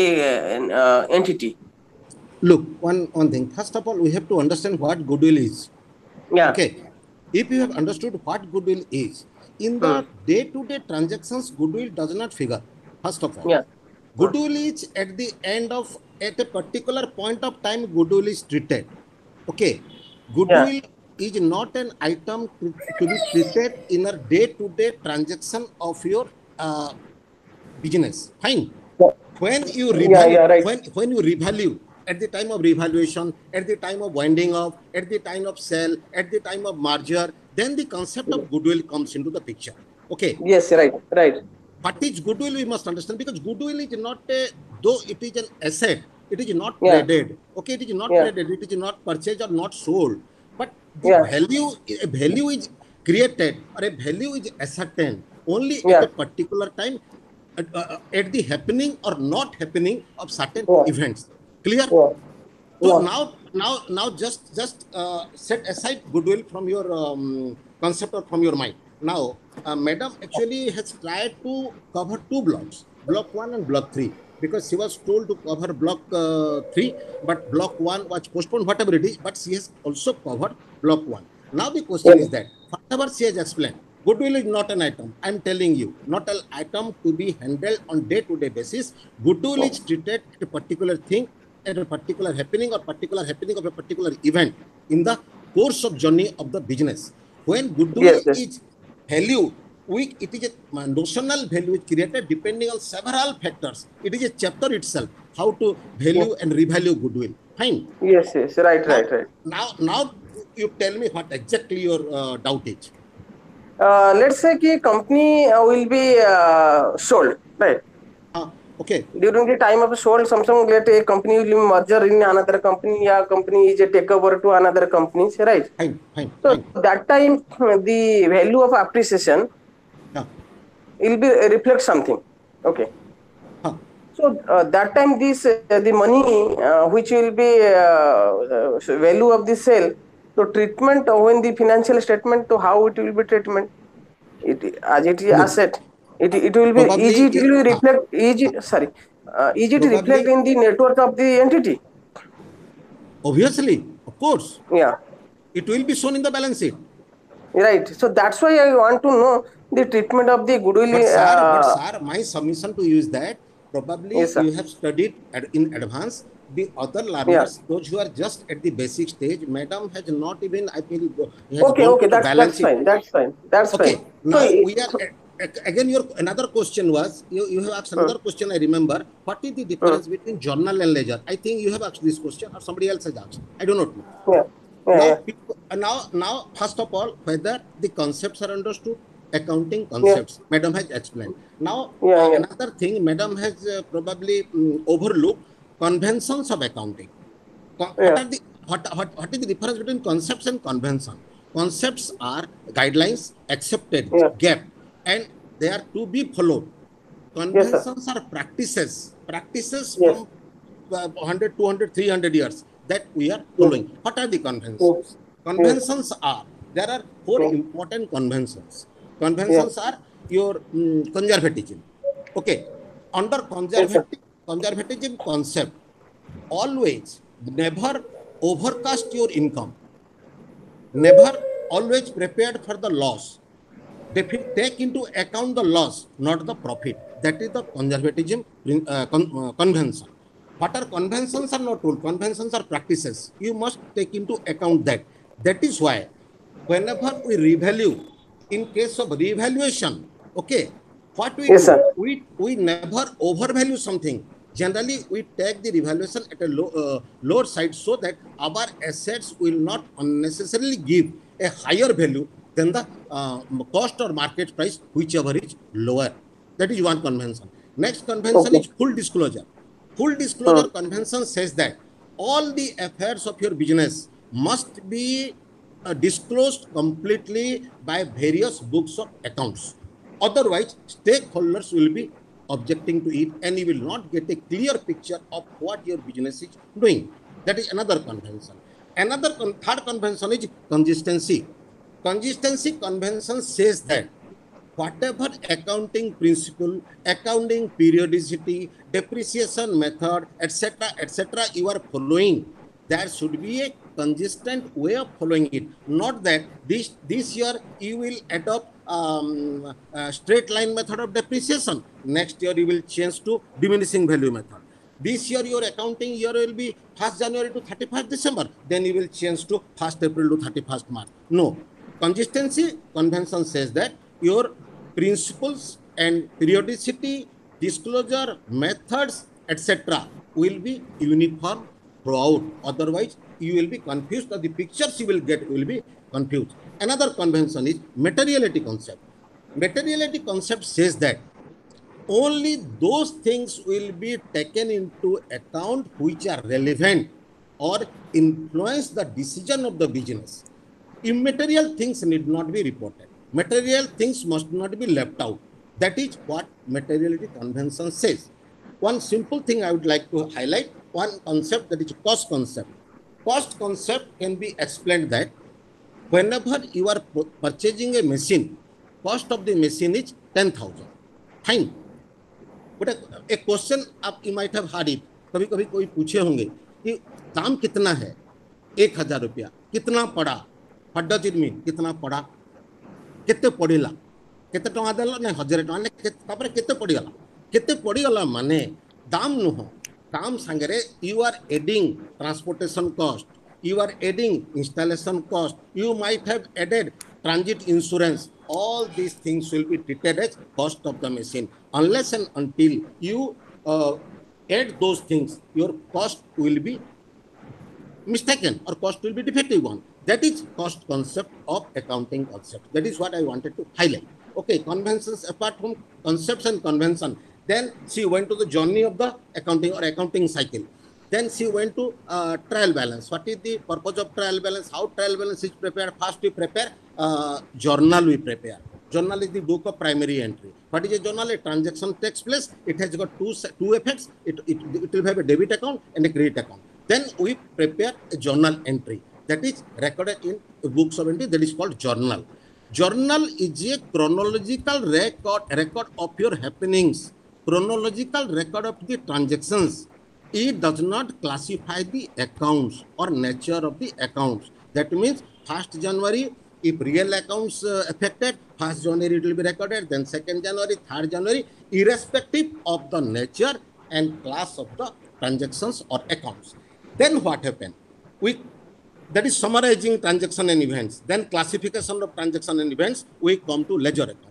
a, an uh, entity. Look, one, one thing. First of all, we have to understand what goodwill is. Yeah. Okay. If you have understood what goodwill is, in the day-to-day transactions, goodwill does not figure. First of all, Yeah. goodwill is at the end of, at a particular point of time, goodwill is treated. Okay. Goodwill yeah. is not an item to, to be treated in a day-to-day transaction of your uh, business. Fine. Yeah. When you revalue, yeah, yeah, right. when, when you revalue, at the time of revaluation, at the time of winding up, at the time of sale, at the time of merger, then the concept of goodwill comes into the picture. Okay. Yes, right, right. What is goodwill, we must understand, because goodwill is not a, though it is an asset, it is not yeah. traded. Okay, it is not yeah. traded, it is not purchased or not sold. But the yeah. value, a value is created or a value is ascertained only yeah. at a particular time, at, uh, at the happening or not happening of certain yeah. events. Clear? Yeah. So yeah. now, now, now, just just uh, set aside goodwill from your um, concept or from your mind. Now, uh, Madam actually has tried to cover two blocks, block one and block three, because she was told to cover block uh, three, but block one was postponed, whatever it is. But she has also covered block one. Now the question yeah. is that whatever she has explained, goodwill is not an item. I'm telling you, not an item to be handled on day-to-day basis. Goodwill is treated at a particular thing, at a particular happening or particular happening of a particular event in the course of journey of the business. When goodwill yes, yes. is value, we, it is a notional value is created depending on several factors. It is a chapter itself, how to value and revalue goodwill. Fine. Yes, yes, right, now, right, right. Now, now you tell me what exactly your uh, doubt is. Uh, let's say that company uh, will be uh, sold, right? Uh, okay. During the time of sold, Samsung let a company will be merger in another company, yeah, company is a takeover to another company, right? Fine, fine. So fine. that time the value of appreciation yeah. will be uh, reflect something. Okay. Huh. So uh, that time this uh, the money uh, which will be uh, uh, value of the sale. So treatment uh, when the financial statement, to how it will be treatment, it as it is asset, it it will be Probably easy. It will be uh, reflect easy. Sorry, uh, easy to reflect in the network of the entity. Obviously, of course. Yeah. It will be shown in the balance sheet. Right. So that's why I want to know the treatment of the goodwill. But sir, uh, but sir, my submission to you is that probably yes, you have studied ad, in advance. The other learners, yeah. those who are just at the basic stage, Madam has not even, I feel, okay, okay, that's, that's fine, that's fine, that's okay. fine. Now so, we are, at, again, your another question was, you, you have asked another question, I remember. What is the difference between journal and ledger? I think you have asked this question or somebody else has asked. I do not know. Yeah. Yeah, now, yeah. people, uh, now, now, first of all, whether the concepts are understood, accounting concepts, yeah. Madam has explained. Now, yeah, uh, yeah. another thing, Madam has uh, probably um, overlooked conventions of accounting. Con yeah. What are the what, what, what is the difference between concepts and convention? Concepts are guidelines, accepted, yeah. gap, and they are to be followed. Conventions yes, are practices, practices yes. from uh, one hundred, two hundred, three hundred years that we are following. Yes. What are the conventions? Yes. Conventions yes. are, there are four yes. important conventions. Conventions yes. are your um, conservatism. Okay. Under conservative, yes, conservatism concept, always, never overcast your income. Never, always prepared for the loss. Take into account the loss, not the profit. That is the conservatism uh, con uh, convention. What are conventions are not rule. Conventions are practices. You must take into account that. That is why whenever we revalue, in case of revaluation, okay, what we yes, do, sir. we we never overvalue something. Generally, we take the revaluation at a low, uh, lower side so that our assets will not unnecessarily give a higher value than the uh, cost or market price, whichever is lower. That is one convention. Next convention okay. is full disclosure. Full disclosure hmm. convention says that all the affairs of your business must be uh, disclosed completely by various books of accounts. Otherwise, stakeholders will be objecting to it and you will not get a clear picture of what your business is doing. That is another convention. Another con third convention is consistency. Consistency convention says that whatever accounting principle, accounting periodicity, depreciation method, et cetera, et cetera, you are following, there should be a consistent way of following it. Not that this this year you will adopt um, a straight line method of depreciation. Next year you will change to diminishing value method. This year your accounting year will be first January to thirty-first December. Then you will change to first April to thirty-first March. No. Consistency convention says that your principles and periodicity, disclosure, methods, et cetera will be uniform throughout. Otherwise, you will be confused or the pictures you will get will be confused. Another convention is materiality concept. Materiality concept says that only those things will be taken into account which are relevant or influence the decision of the business. Immaterial things need not be reported. Material things must not be left out. That is what materiality convention says. One simple thing I would like to highlight, one concept, that is cost concept. Cost concept can be explained that whenever you are purchasing a machine, cost of the machine is ten thousand. Fine. But a, a question आप you might have heard it. कभी कभी कोई पूछे होंगे कि दाम कितना है? एक हजार रुपया. कितना पड़ा? What does it mean? कितना पड़ा? कितने पड़ेला? कितने टଙ୍କା देला? नहीं हजार टଙ୍କା ने तापर कितने पड़ीगला? कितने पड़ीगला माने दाम नुह. दाम सांगरे you are adding transportation cost. You are adding installation cost. You might have added transit insurance. All these things will be treated as cost of the machine. Unless and until you uh, add those things, your cost will be mistaken or cost will be defective one. That is cost concept of accounting concept. That is what I wanted to highlight. Okay, conventions apart from concepts and convention. Then she went to the journey of the accounting or accounting cycle. Then she went to uh, trial balance. What is the purpose of trial balance? How trial balance is prepared? First we prepare uh, journal we prepare. Journal is the book of primary entry. What is a journal? A transaction takes place. It has got two, two effects. It, it, it will have a debit account and a credit account. Then we prepare a journal entry that is recorded in books of entry, that is called journal. Journal is a chronological record, record of your happenings, chronological record of the transactions. It does not classify the accounts or nature of the accounts. That means first January, if real accounts uh, affected, first January it will be recorded, then second January, third January, irrespective of the nature and class of the transactions or accounts. Then what happened? We, that is summarizing transaction and events. Then classification of transaction and events, we come to ledger accounts.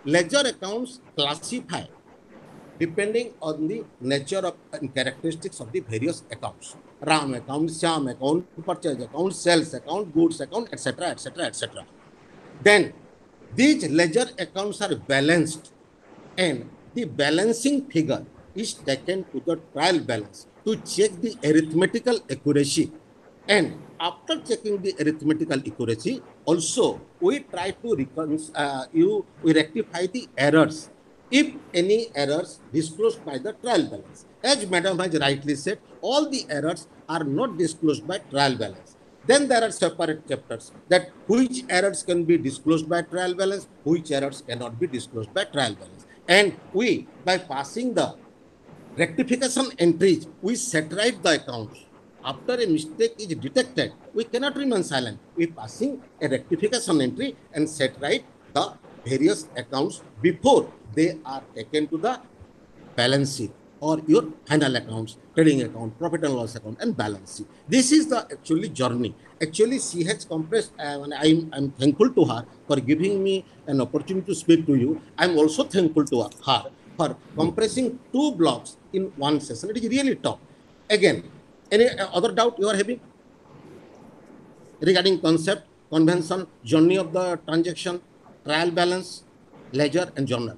ledger accounts classify depending on the nature of and characteristics of the various accounts. Ram account, Sham account, purchase account, sales account, goods account, et cetera, et cetera, et cetera. Then these ledger accounts are balanced, and the balancing figure is taken to the trial balance to check the arithmetical accuracy. And after checking the arithmetical accuracy, also we try to recon- uh, you we rectify the errors, if any errors disclosed by the trial balance. As Madam has rightly said, all the errors are not disclosed by trial balance. Then there are separate chapters that which errors can be disclosed by trial balance, which errors cannot be disclosed by trial balance. And we, by passing the rectification entries, we set right the accounts. After a mistake is detected, we cannot remain silent. We passing a rectification entry and set right the various accounts before they are taken to the balance sheet or your final accounts, trading account, profit and loss account, and balance sheet. This is the actually journey. Actually, she has compressed, uh, and I'm, I'm thankful to her for giving me an opportunity to speak to you. I'm also thankful to her for compressing two blocks in one session. It is really tough. Again, any other doubt you are having regarding concept, convention, journey of the transaction, trial balance, ledger, and journal?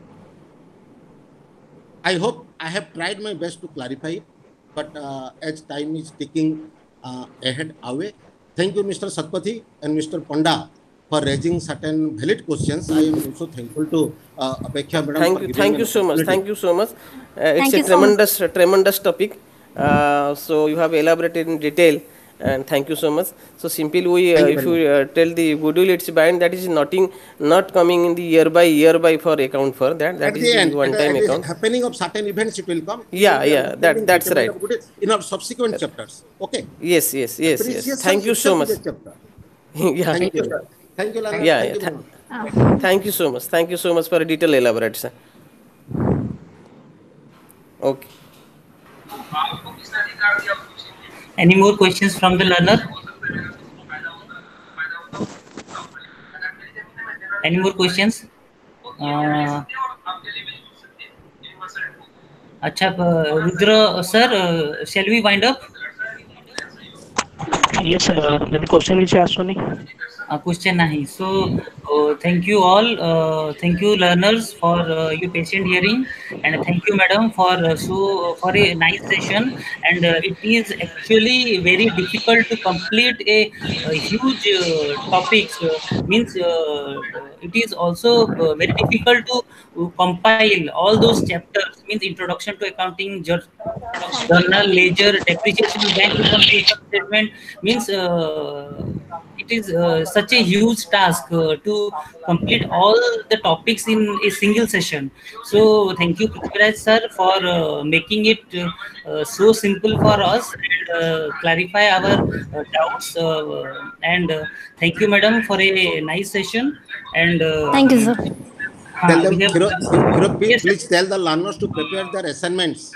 I hope I have tried my best to clarify it, but uh, as time is ticking uh, ahead away, thank you, Mister Satpathy and Mister Panda, for raising certain valid questions. I am also thankful to uh, Apeksha Madam. Thank you, thank you so much. Thank you so much. Uh, it's Thank a you so tremendous, tremendous topic. Uh, so you have elaborated in detail, and thank you so much. So simply we, uh, if you uh, tell the goodwill, it's bind, that is nothing, not coming in the year by year by for account for that. That at is the the end, one at, time at account. the happening of certain events, it will come. Yeah, yeah, that that's right. In our subsequent chapters. Okay. Yes, yes, yes, yes. Thank you so much. Yeah. Thank you. Thank you, Lana. Yeah, Thank yeah. you. Oh. Thank you so much. Thank you so much for a detailed elaboration. Okay. Any more questions from the learner? Any more questions? Uh, Acha, uh, Rudra, sir, uh, shall we wind up? Yes, sir. The question is asked only. Uh, question nahi. So, uh, thank you all. Uh, thank you, learners, for uh, your patient hearing, and thank you, madam, for uh, so for a nice session. And uh, it is actually very difficult to complete a, a huge uh, topics. Uh, means uh, it is also uh, very difficult to uh, compile all those chapters. Means introduction to accounting, journal, ledger, depreciation, bank reconciliation statement. Means uh, it is uh, such a huge task uh, to complete all the topics in a single session. So thank you, Prithviraj sir, for uh, making it uh, uh, so simple for us and uh, clarify our uh, doubts. Uh, and uh, thank you, madam, for a nice session. And uh, Thank you, sir. Tell them, we have, Hiro, Hiro, please, yes, please tell the learners to prepare their assignments.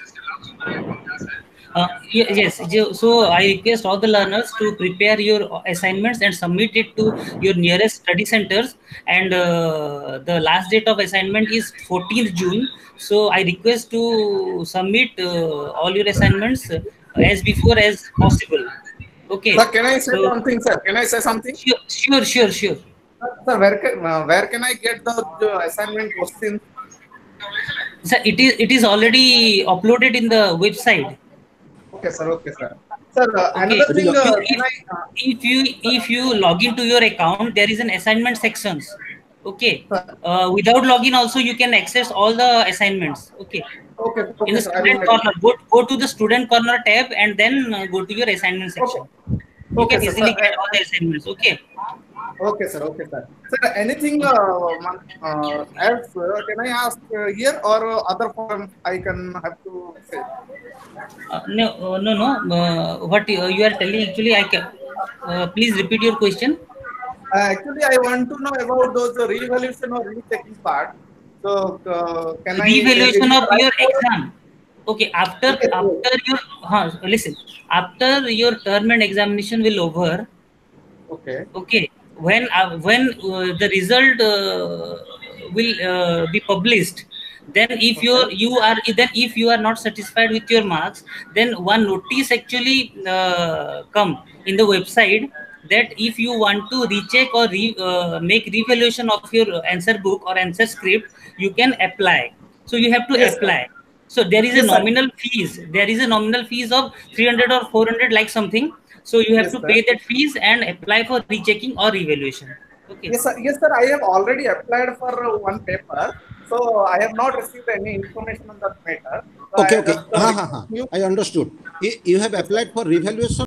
Uh, ye- yes, je- so I request all the learners to prepare your assignments and submit it to your nearest study centers. And uh, the last date of assignment is fourteenth June. So I request to submit uh, all your assignments uh, as before as possible. Okay. Sir, can I say So, something, sir? Can I say something? sure, sure, sure, sure. Sir, where can, uh, where can I get the, the assignment questions? So it is it is already uploaded in the website. Okay, sir. Okay, sir. Sir, uh, Okay. another thing, uh, If, can I, uh, if you if you log into your account, there is an assignment sections. Okay. Uh, without login, also you can access all the assignments. Okay. okay, In okay, the sir. I will student make corner, go, go to the student corner tab and then uh, go to your assignment section. You Okay, can sir. easily Sir, get I- all the assignments. Okay. Okay, sir. Okay, sir. Sir, anything uh, uh, else uh, can I ask uh, here or uh, other form I can have to say? Uh, no, uh, no, no. Uh, what you, you are telling actually, I can. Uh, please repeat your question. Uh, actually, I want to know about those uh, re-evaluation or rechecking part. So, uh, can I? Revaluation is it of right your for- exam. Okay, after Yes, after your huh, listen, after your term and examination will over. Okay. Okay, when uh, when uh, the result uh, will uh, be published. Then if you you are then if you are not satisfied with your marks, then one notice actually uh, come in the website that if you want to recheck or re, uh, make revaluation of your answer book or answer script, you can apply. So you have to Yes, sir. apply. So there is Yes, a sir. nominal fees. There is a nominal fees of three hundred or four hundred like something. So you have Yes, to sir. pay that fees and apply for rechecking or revaluation. Okay. Yes, sir. Yes, sir. I have already applied for uh, one paper, so I have not received any information on that matter. So Okay, I okay. just, uh, Ha, ha, ha. you I understood. You you have applied for revaluation